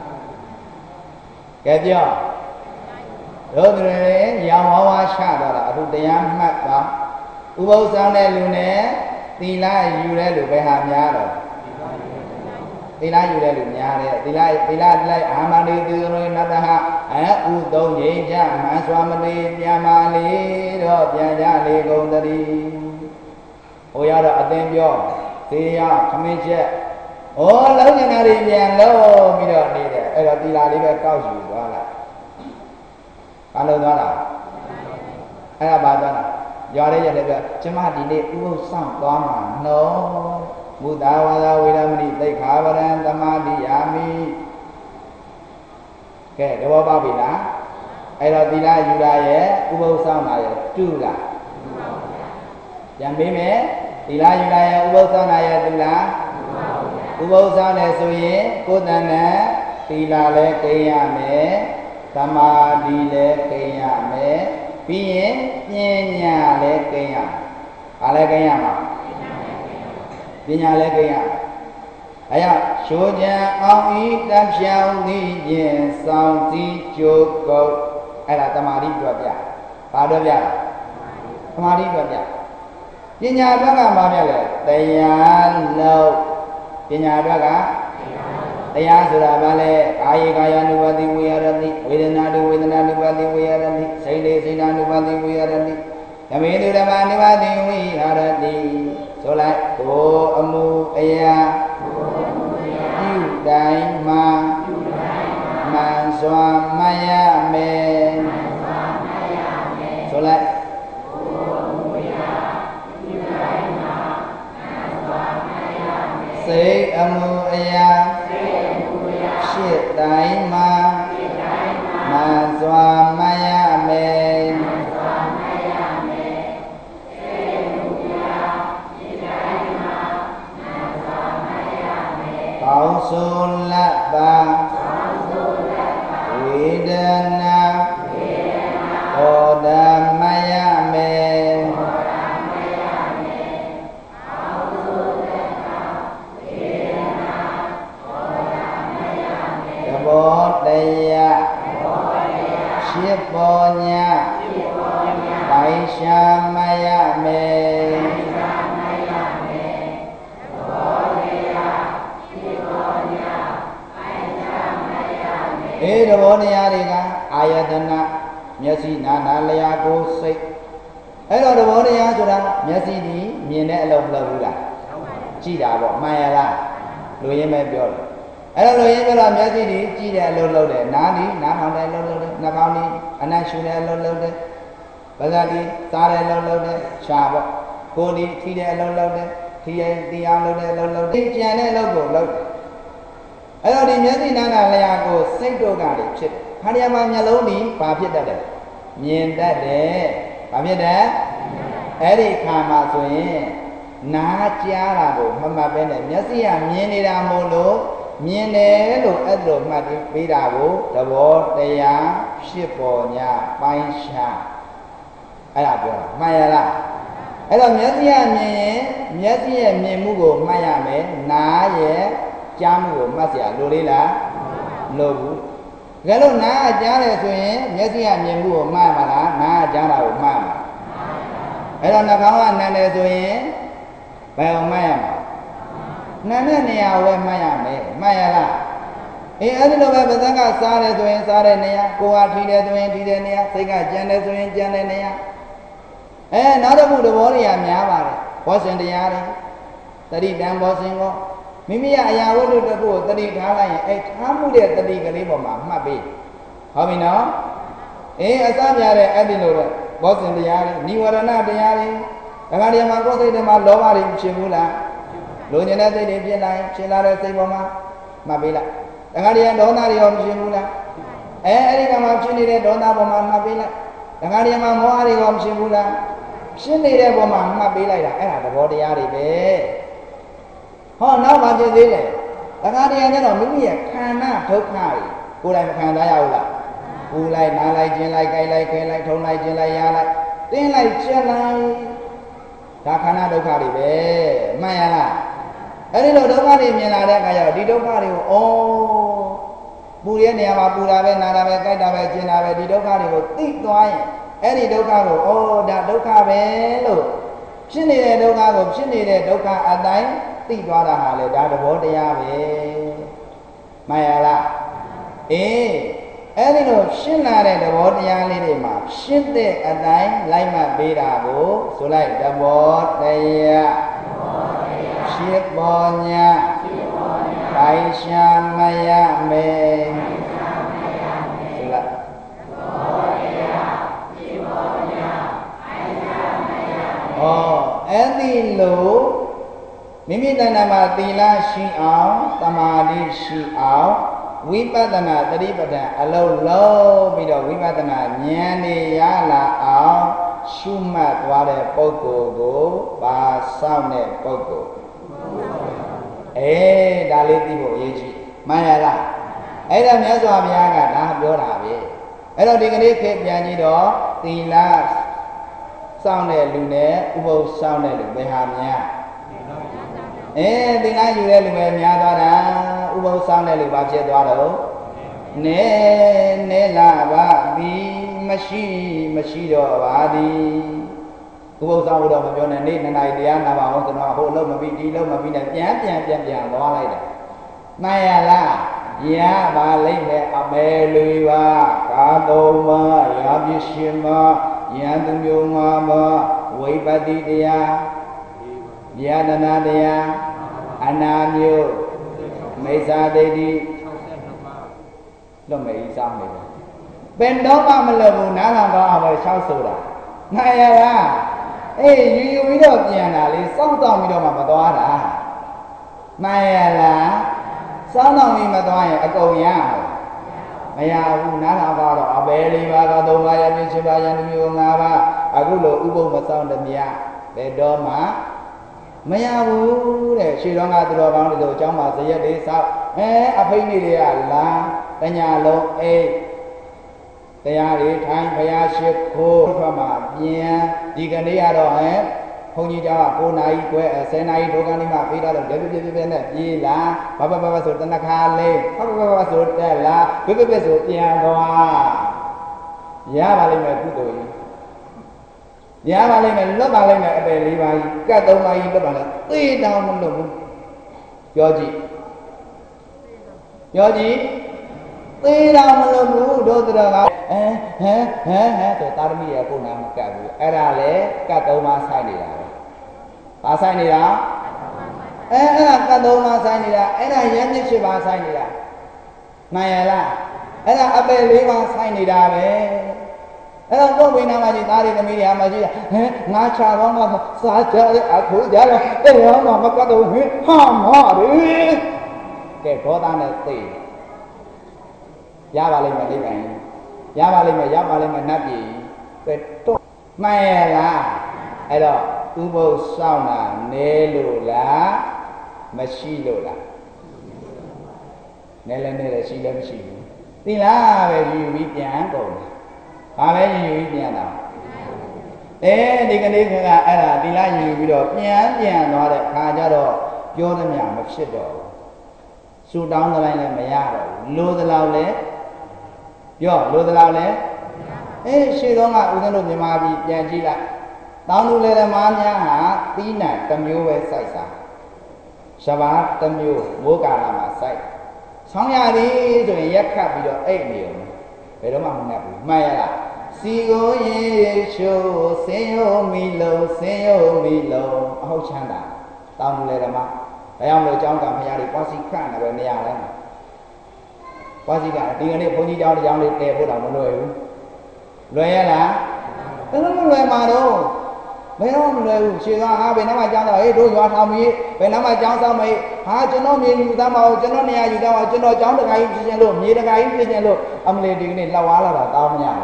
cái gì rồi rồi giàu hóa hóa xa đó là tụi em mắt đó u bông sao này luôn nè tí la yêu ra luôn bé hàm nhà rồi tí la yêu ra luôn nhà đấy tí la tí la tí la à mà đi từ rồi nó đã ha à u tô nhị cha mà xoa mà đi nhà mà đi đó nhà nhà đi công ta đi ôi ya đó ở tên vô thì ya không biết chết ô lâu như nào đi nhà lâu bây giờ đi đấy ấy là tí la đi về cao chủ đó là bao lâu đó là ấy là bao đó là do đấy giờ đấy chứ mà đi đi u sang đó mà nó Buddha vada viramani tây khả varan tamadi yami cái đó bao bì lá ai đó tí la dù ra vậy u bâu sao này trừ là chẳng biết mẹ tí la dù ra u bâu sao này trừ là u bâu sao này số gì cô ta nè tí la lệ cây nhà mẹ tamadi lệ cây nhà mẹ vì nhẹ nhà lệ cây nhà à lệ cây nhà mà vì nhà lệ cây nhà ấy à số nhà ông ý đam xiao đi về sau đi chỗ cầu ấy là tamadi được chưa ba được chưa tamadi được chưa vì nhà đó là bao nhiêu lệ tây nhà lâu vì nhà đó cả tây nhà sura ba lệ kaya kaya nubati viyarati vedana du vedana nubati viyarati saide saida nubati viyarati yami du dhamma nubati viyarati số lại cô amu aya đại ma man xoa maya me số lại se amu aya shit đại ma man xoa maya me Bảo số lạ ba Vedana Oda maya me Bodaya Shiponya Vaisha maya me ê đồ bố này đi cả ayatanaမျက်စိနာနာလျာကိုစိတ်အဲ့တော့ဒီဘောတရားဆိုတာမျက်စိဒီမြင်တဲ့အလုံးမလုပ်ဘူးလားကြည့်တာပေါ့မှန်ရလားလူရင်းပဲပြောတယ်အဲ့တော့လူရင်းပြောတော့မျက်စိဒီကြည့်တဲ့အလုံးလုပ်တယ်နားဒီနားထောင်တဲ့အလုံးလုပ်တယ်နှာခေါင်းဒီအနံ့ရှူတဲ့အလုံးလုပ်တယ်ပါးစပ်ဒီစားတဲ့အလုံးလုပ်တယ်ရှားပေါ့ကိုယ်ဒီထိတဲ့အလုံးလုပ်တယ်ထိရဲ့တရားလုပ်တဲ့အလုံးလုပ်တယ်ကြံတဲ့အလုံးကိုလုပ်တယ်အဲ့တော့ဒီမျက်စိနာနာလျာကိုစိတ်တို့ကတွေဖြစ်ခါရမှာမျက်လုံးဒီဘာဖြစ်တတ်တယ်မြင်တတ်တယ်ဘာဖြစ်တယ်အဲ့ဒီခါမှာဆိုရင်နားကြားတာကိုမမှတ်ပဲနဲ့မျက်စိကမြင်နေတာမို့လို့မြင်တယ်လို့အဲ့လိုမှတ်ပြီးပေးတာကိုသဘောတရားဖြစ်ပေါ်ညာပိုင်းရှာအဲ့ဒါပြောတာမှန်ရလားအဲ့တော့မျက်စိကမြင်ရင်မျက်စိရဲ့မြင်မှုကိုမှတ်ရမယ်နားရဲ့ကြားမှုကိုမှတ်เสียလိုလေးလားလိုဘူးကဲလို့နားကကြားတယ်ဆိုရင်မျက်စိကမြင်မှုကိုမှတ်မှာလားနားကကြားတာကိုမှတ်မှာအဲ့တော့နှာခေါင်းကနံတယ်ဆိုရင်ဘယ်အောင်မှတ်ရမှာနံတဲ့နေရာကိုပဲမှတ်ရမယ်မှတ်ရလားအေးအဲ့ဒီလိုပဲပါးစပ်ကစားတယ်ဆိုရင်စားတဲ့နေရာကိုယ်ကထိတယ်ဆိုရင်ထိတဲ့နေရာစိတ်ကကြံတယ်ဆိုရင်ကြံတဲ့နေရာအဲနောက်တစ်ခုသဘောတွေကများပါတယ်ဘောဇင်တရားတွေတတိတံဘောဇင်ကိုမိမိရဲ့အရာဝတ္ထုတစ်ခုကိုတတိထားလိုက်ရင်အဲထားမှုတဲ့တတိကလေးပေါ်မှာမှတ်ပေးဟုတ်ပြီနော်အေးအစပြတဲ့အဲ့ဒီလိုတော့ဘောဇင်တရားတွေနိဝရဏတရားတွေတခါတည်းမှာကိုယ်စိတ်ထဲမှာလောဘတွေဖြစ်ဘူးလားလိုချင်တဲ့စိတ်တွေဖြစ်လာရင်ဖြစ်လာတဲ့စိတ်ပေါ်မှာမှတ်ပေးလိုက်တခါတည်းဒေါသတွေရောဖြစ်ဘူးလားအဲအဲ့ဒီကမှဖြစ်နေတဲ့ဒေါသပေါ်မှာမှတ်ပေးလိုက်တခါတည်းမှာမောဟတွေရောဖြစ်ဘူးလားဖြစ်နေတဲ့ပေါ်မှာမှတ်ပေးလိုက်တာအဲ့ဒါသဘောတရားတွေပဲဟောနောက်မှဖြစ်သေးတယ်တခါတည်းကျတော့မိမိရဲ့ခန္ဓာဒုက္ခတွေကိုယ်တိုင်မခံစားရဘူးလားပူလိုက်နားလိုက်ကျင်လိုက်ကြိုက်လိုက်ခဲလိုက်ထုံလိုက်ကျင်လိုက်ရလိုက်တင်းလိုက်ကျက်လိုက်ဒါခန္ဓာဒုက္ခတွေပဲမှန်ရလားအဲ့ဒီလိုဒုက္ခတွေမြင်လာတဲ့အခါကျတော့ဒီဒုက္ခတွေကိုဩပူရဲ့နေရာမှာပူတာပဲနာတာပဲကြိုက်တာပဲကျင်တာပဲဒီဒုက္ခတွေကိုသိသွားရင်အဲ့ဒီဒုက္ခကိုဩဒါဒုက္ခပဲလို့ဖြစ်နေတဲ့ဒုက္ခကိုဖြစ်နေတဲ့ဒုက္ခအတိုင်းသိသွားတာဟာလေဒါသဘောတရားပဲမှန်ရလားအေးအဲ့ဒီလိုရှင်းလာတဲ့သဘောတရားလေးတွေမှာရှင်းတဲ့အတိုင်းလိုက်မှတ်ပေးတာကိုဆိုလိုက်သဘောတရားရှင်းပေါ်ညာပိုင်ရှာမရမေဆိုလိုက်သဘောတရားရှင်းပေါ်ညာပိုင်ရှာမရမေဟောအဲ့ဒီလိုမိမိတဏ္ဍာမှာသီလရှိအောင်သမာဓိရှိအောင်ဝိပဿနာတတိပဌာန်အလုံးလုံးပြီးတော့ဝိပဿနာဉာဏ်နေရလာအောင်ရှုမှတ်သွားတဲ့ပုဂ္ဂိုလ်ကိုပါစောင့်တဲ့ပုဂ္ဂိုလ်အေးဒါလေးသိဖို့အရေးကြီးမှန်ရလားအဲ့ဒါမြတ်စွာဘုရားကဒါပြောတာပဲအဲ့တော့ဒီကနေ့ခေတ်ပြန်ကြည့်တော့သီလစောင့်တဲ့လူနဲ့ဥပုသ်စောင့်တဲ့လူဘယ်ဟာများအဲသီလယူတဲ့လူပဲများသွားတာဥပုသ်ဆောင်တဲ့လူဘာဖြစ်သွားတော့နဲနဲလာပါသည်မရှိမရှိတော့ပါသည်ဥပုသ်ဆောင်လို့တော့မပြောနဲ့နေ့နှစ်နာရီတရားနာပါအောင်ကျွန်တော်ဟိုလုံးမပြီးဒီလုံးမပြီးနဲ့ပြန်ပြန်ပြန်ပြန်သွားလိုက်တယ်မှန်ရလားရပါလိမ့်မယ်အမဲလူပါကာသုံးပါရာပြရှင်ပါယံသူမျိုးငါးပါဝိပဿိတရားယတနာတရားအနာမျိုးမိစ္ဆာဒိဋ္ဌိလွတ်မေးစားနေတယ်ပင်တော့မှမလွတ်ဘူးနားထောင်တော့အောင်ပဲရှောက်ဆိုတာနိုင်ရလားအေးယူယူပြီးတော့ပြန်လာလေစောင့်တောင်းပြီးတော့မှမသွားတာနိုင်ရလားစောင့်တောင်းပြီးမသွားရင်အကုန်ရမရဘူးနားထောင်တော့အဘယ်လေးပါးကသုံးပါးရပြည့်စုံပါးရံမျိုးငါးပါးအခုလိုဥပုသ်မဆောင်တည်းများဘယ်တော့မှမရဘူးတဲ့ရှေ့တော်ကသူတော်ကောင်းတွေဆိုအเจ้าမှာဇရက်လေးဆောက်အဲအဖိနေတွေကလာတညာလုံးအိတ်တရားတွေထိုင်ဘုရားရှိခိုးထွက်မှာပြန်ဒီကနေ့ကတော့ဟဲ့ဘုန်းကြီးကျောင်းကကိုးနာရီခွဲဆယ်နာရီဒုက္ခနိမပေးတော့ပြပြပြပြနဲ့ပြေးလာဘဘဘဘဆိုတနခါလေးဘဘဘဘဆိုတက်လာပြပြပြဆိုပြန်သွားရပါလိမ့်မယ်ကုသိုလ်ကြီးရပါလိမ့်မယ်လွတ်ပါလိမ့်မယ်အပယ်လေးပါးကြီးကတ်သုံးပါးကြီးလွတ်ပါလားသေတောင်မလွတ်ဘူးပြောကြည့်ပြောကြည့်သေတောင်မလွတ်ဘူးတို့တော်ကအဲဟဲဟဲဟဲဆိုတာရမီရကိုနာမကတ်ဘူးအဲ့ဒါလေကတ်သုံးပါးဆိုင်နေတာပဲဘာဆိုင်နေတာအဲအဲ့ဒါကတ်သုံးပါးဆိုင်နေတာအဲ့ဒါရမ်းမြစ်ဖြစ်ပါဆိုင်နေတာမှန်ရလားအဲ့ဒါအပယ်လေးပါးဆိုင်နေတာပဲအဲ့တော့ကိုယ်ဝိညာဉ်မှာကြီးသားတွေသမီးတွေအမကြီးဟဲငါချတော့မှစားကြတဲ့အခုကြတော့တဲ့ရောမှမကတ်တော့ဟင်ဟာမောရီကဲဒေါသနဲ့သိရပါလိမ့်မယ်လိမ့်ပိုင်ရပါလိမ့်မယ်ရပါလိမ့်မယ်နတ်ပြည်ကဲတော့မှန်ရလားအဲ့တော့ဥပုသ်ဆောင်တာနဲလို့လားမရှိလို့လားနဲလည်းနဲလည်းရှိလည်းမရှိဘူးသိလားပဲယူပြီးပြန်ကုန်တယ်ဘာပဲယူပြီးပြန်တာအဲဒီကနေ့ကအဲ့ဒါဒီလားယူပြီးတော့ပြန်ပြန်သွားတဲ့ခါကျတော့ပြောသမျှမဖြစ်တော့ဘူးဆူတောင်းသလိုက်လည်းမရတော့ဘူးလိုသလောက်လည်းပြောလိုသလောက်လည်းအေးရှေ့တော့ကဦးဇင်းတို့မြန်မာပြည်ပြန်ကြည့်လိုက်တောင်းလူလေသမားများဟာသီးနှံတစ်မျိုးပဲစိုက်စားရှဘာတစ်မျိုးမိုးကာလမှာစိုက်ဆောင်းရသည်ဆိုရင်ရက်ခတ်ပြီးတော့အိတ်နေအောင်ဘယ်တော့မှမငတ်ဘူးမှန်ရလားစီကိုရေချိုးစင်ယုံမီလုံးစင်ယုံမီလုံးအဟုတ်ချမ်းသာတောင်းလူလေသမားဒါကြောင့်မလို့ကျောင်းကဖရာတွေပွားစီခန့်တယ်ပဲနေရာလဲပွားစီကဒီကနေ့ဘုန်းကြီးကျောင်းတစ်ကျောင်းလေးတည်ဖို့တော့မလွယ်ဘူးလွယ်ရလား nó nó về mà đâu mấy nó rồi xưa ha bên nó mà chăng rồi đôi giọt thao mi bên nó mà chăng sao mày ha cho nó miền ta màu cho nó nè gì đâu cho nó chóng được ngay trên luôn như được ngay trên luôn âm lên đi này lâu quá là tao nhà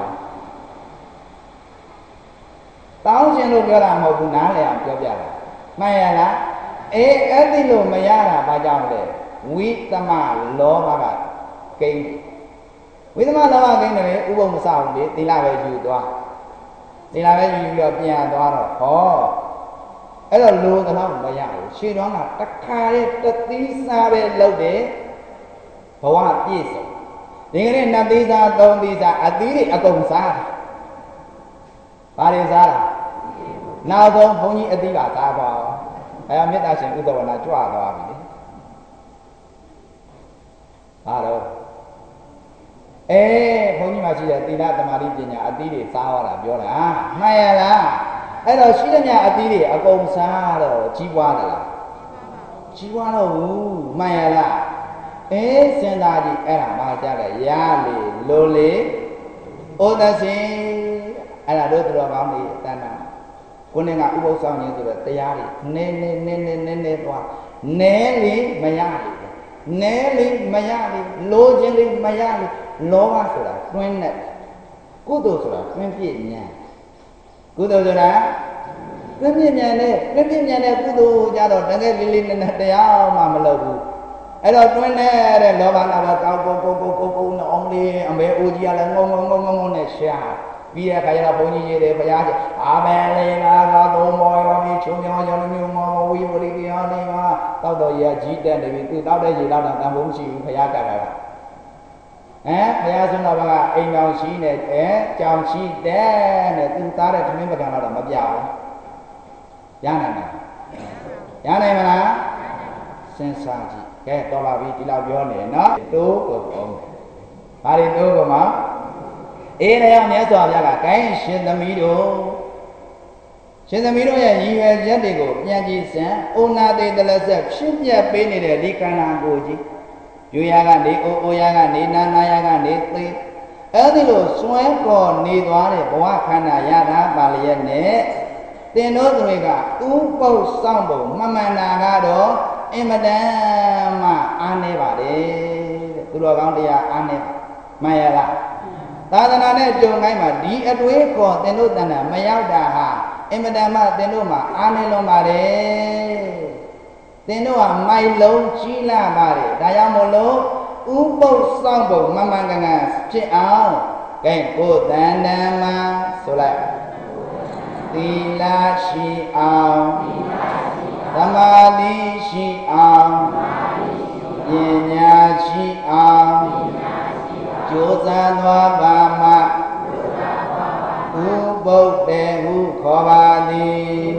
tao trên luôn cái là một phụ nữ làm cho bây mày là ê ấy đi luôn mày ra bà chồng để quý tâm mà lo mà bà kinh quý tâm mà lo mà kinh này u bông sao biết đi làm về chịu toa đi làm về chịu được nhà toa rồi khó ấy là luôn tao không bây giờ suy đoán là tất cả đấy tất tí xa về lâu để bảo hoa biết rồi thì cái này năm tí xa tông tí xa à tí đi à tông xa ba đi xa là nào tông không như à tí bà xa vào ai biết ta xem cái đồ là chua rồi bị à đâu ê không như mà chỉ là tí là tao mà đi về nhà à tí đi sao làပြောlà hay là ấy là chỉ là nhà à tí đi à công xa rồi chi qua là chi qua đâu mày là ê xem ta gì ấy là mà cha là ya lì lô lì ô ta xin ấy là đôi tụi bảo đi ta nào con này ngã u bao sao như vậy tây á đi nè nè nè nè nè nè toa nè li mày á đi nè li mày á đi lô chân li mày á đi lô mà sửa là quen này cú đồ sửa là quen biết nhà cú đồ rồi đó quen biết nhà này quen biết nhà này cú đồ ra rồi đang cái li li nè tây á mà mà lâu ấy rồi quen nè để lô bạn nào cao cô cô cô cô cô nó ông đi ông bé u gì là ngon ngon ngon ngon này xa vì cái là bao nhiêu để bây giờ à mẹ này là có đồ mồi và mi chua nhau cho nó nhiều ngon vui vui đi kia đi mà tao tôi giờ chỉ để để từ tao đây gì tao đang tao muốn chịu phải ra cái này á phải ra xong rồi bà anh nào chỉ này để chồng chỉ để này từ tao đây thì mình bắt đầu làm giàu giá này này giá này mà là sen sang chỉ cái tao là vì chỉ là vô này nó tú của ông bà đi tú của mà ê này ông nhớ cho là cái xin tâm ý đồ xin tâm ý đồ là gì vậy giá trị của nhà chị sẽ ôn na để là sẽ xin nhà bên này để đi cái nào của chị chú ya cái này ô ô ya cái này na na ya cái này tê ở đây là xoay còn đi đó để bỏ khăn là ya đã bà liền nè tên đó rồi cả u bao xong bộ mama na ga đó em mà đã mà ăn này bà đấy tôi nói con đi ăn này mày là ta ta này cho ngay mà đi ở đuôi có tên đó ta là mày áo đà hà em đã mà tên đó mà ăn này luôn mà đấy tên đó là mày lâu chỉ là mà đấy đại gia một lâu u bao xong bộ mama cái này chỉ áo cái cô ta nè mà số lại tỳ la shi áo Samadhi shi áo Nhã shi áo Chô sa thoa ba ma U bốc đề hu khó ba đi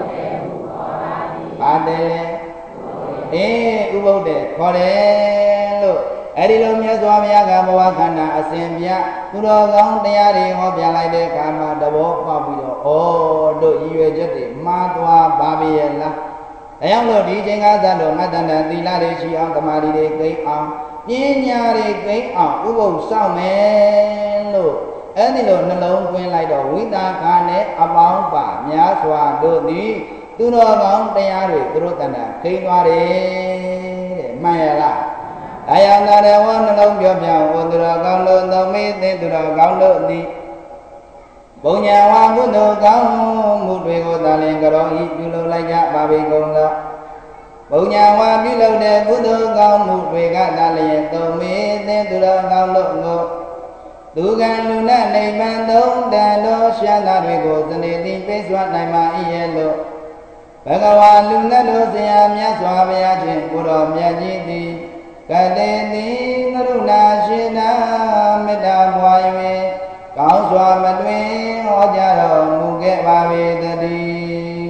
Ba đề Ê u bốc đề khó đề Lô Ê đi lô miya xoa miya gà bó khăn nà a xin bia Tu đô góng tìa đi hò bia lại đề khá mà đà bó phá bì đô Ô đô y yuê chất đi ma thoa ba bì yê la Ê ông lô đi chênh á xa đô ngá tàn đà tì la đề chi ông Tamari đề cây ông Nhé nhà đề cây ông U bốc sao mê lô Ê đi lô nâng lông quên lại đô quý ta khá nế áp áo bà miya xoa đô đi Tu đô góng tìa đi tu đô tàn đà cây đoà đề Mày là đại an ta đề quân nâng lông biểu biểu Ôn tu đô góng lô tông mê tên tu đô góng lô đi Bộ nhà hoa của đồ cao một vị cô ta liền cả đó ý chú lâu lại giá bà vị công đó Bộ nhà hoa bí lâu đề của đồ cao một vị cả ta liền tổ mê tên tu đô cao lộ ngộ Tu gan lưu nạ này ban đông đà đô xa ta vị cô dân đi tìm phê soát này mà y yê lộ Bà cao hoa lưu nạ đô xe ám nhá xoa về á chuyện của đồ mẹ chí tì Cả đề tí ngô rù nà xê nà mê đà bòa yuê Cao xoa mà đuê họ cha đồ mù ghé bà bê tà đi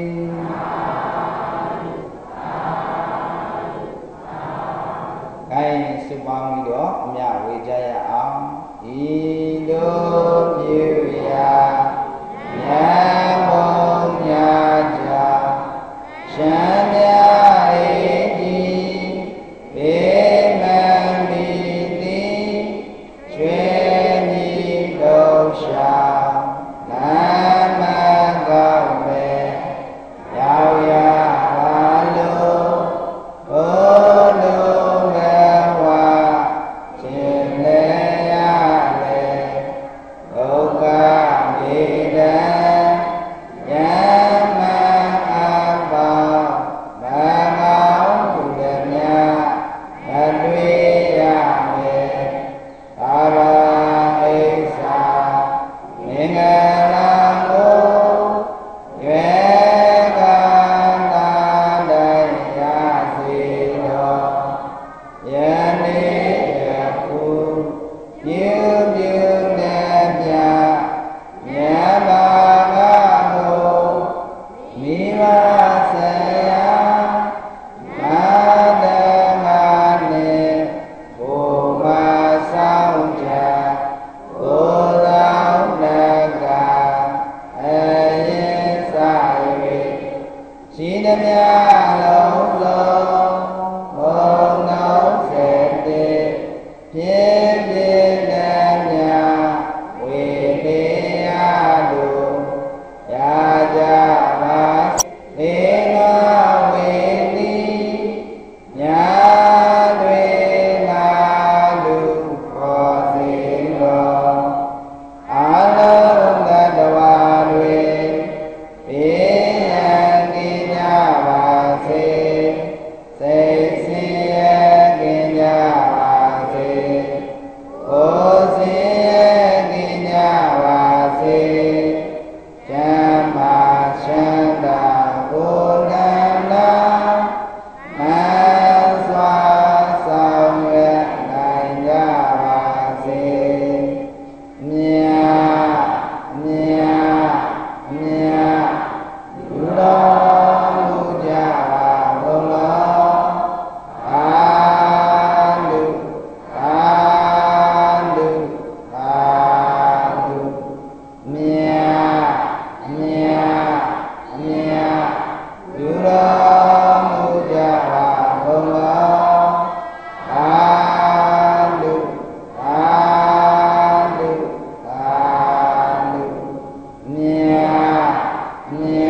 Cái sư bóng đó nhà quê cha ya ông Ý đô như ya Nhà mông nhà cha Cha nhà ế chi Bê mang đi tí Chuyên nhi đâu sao Nam Yeah.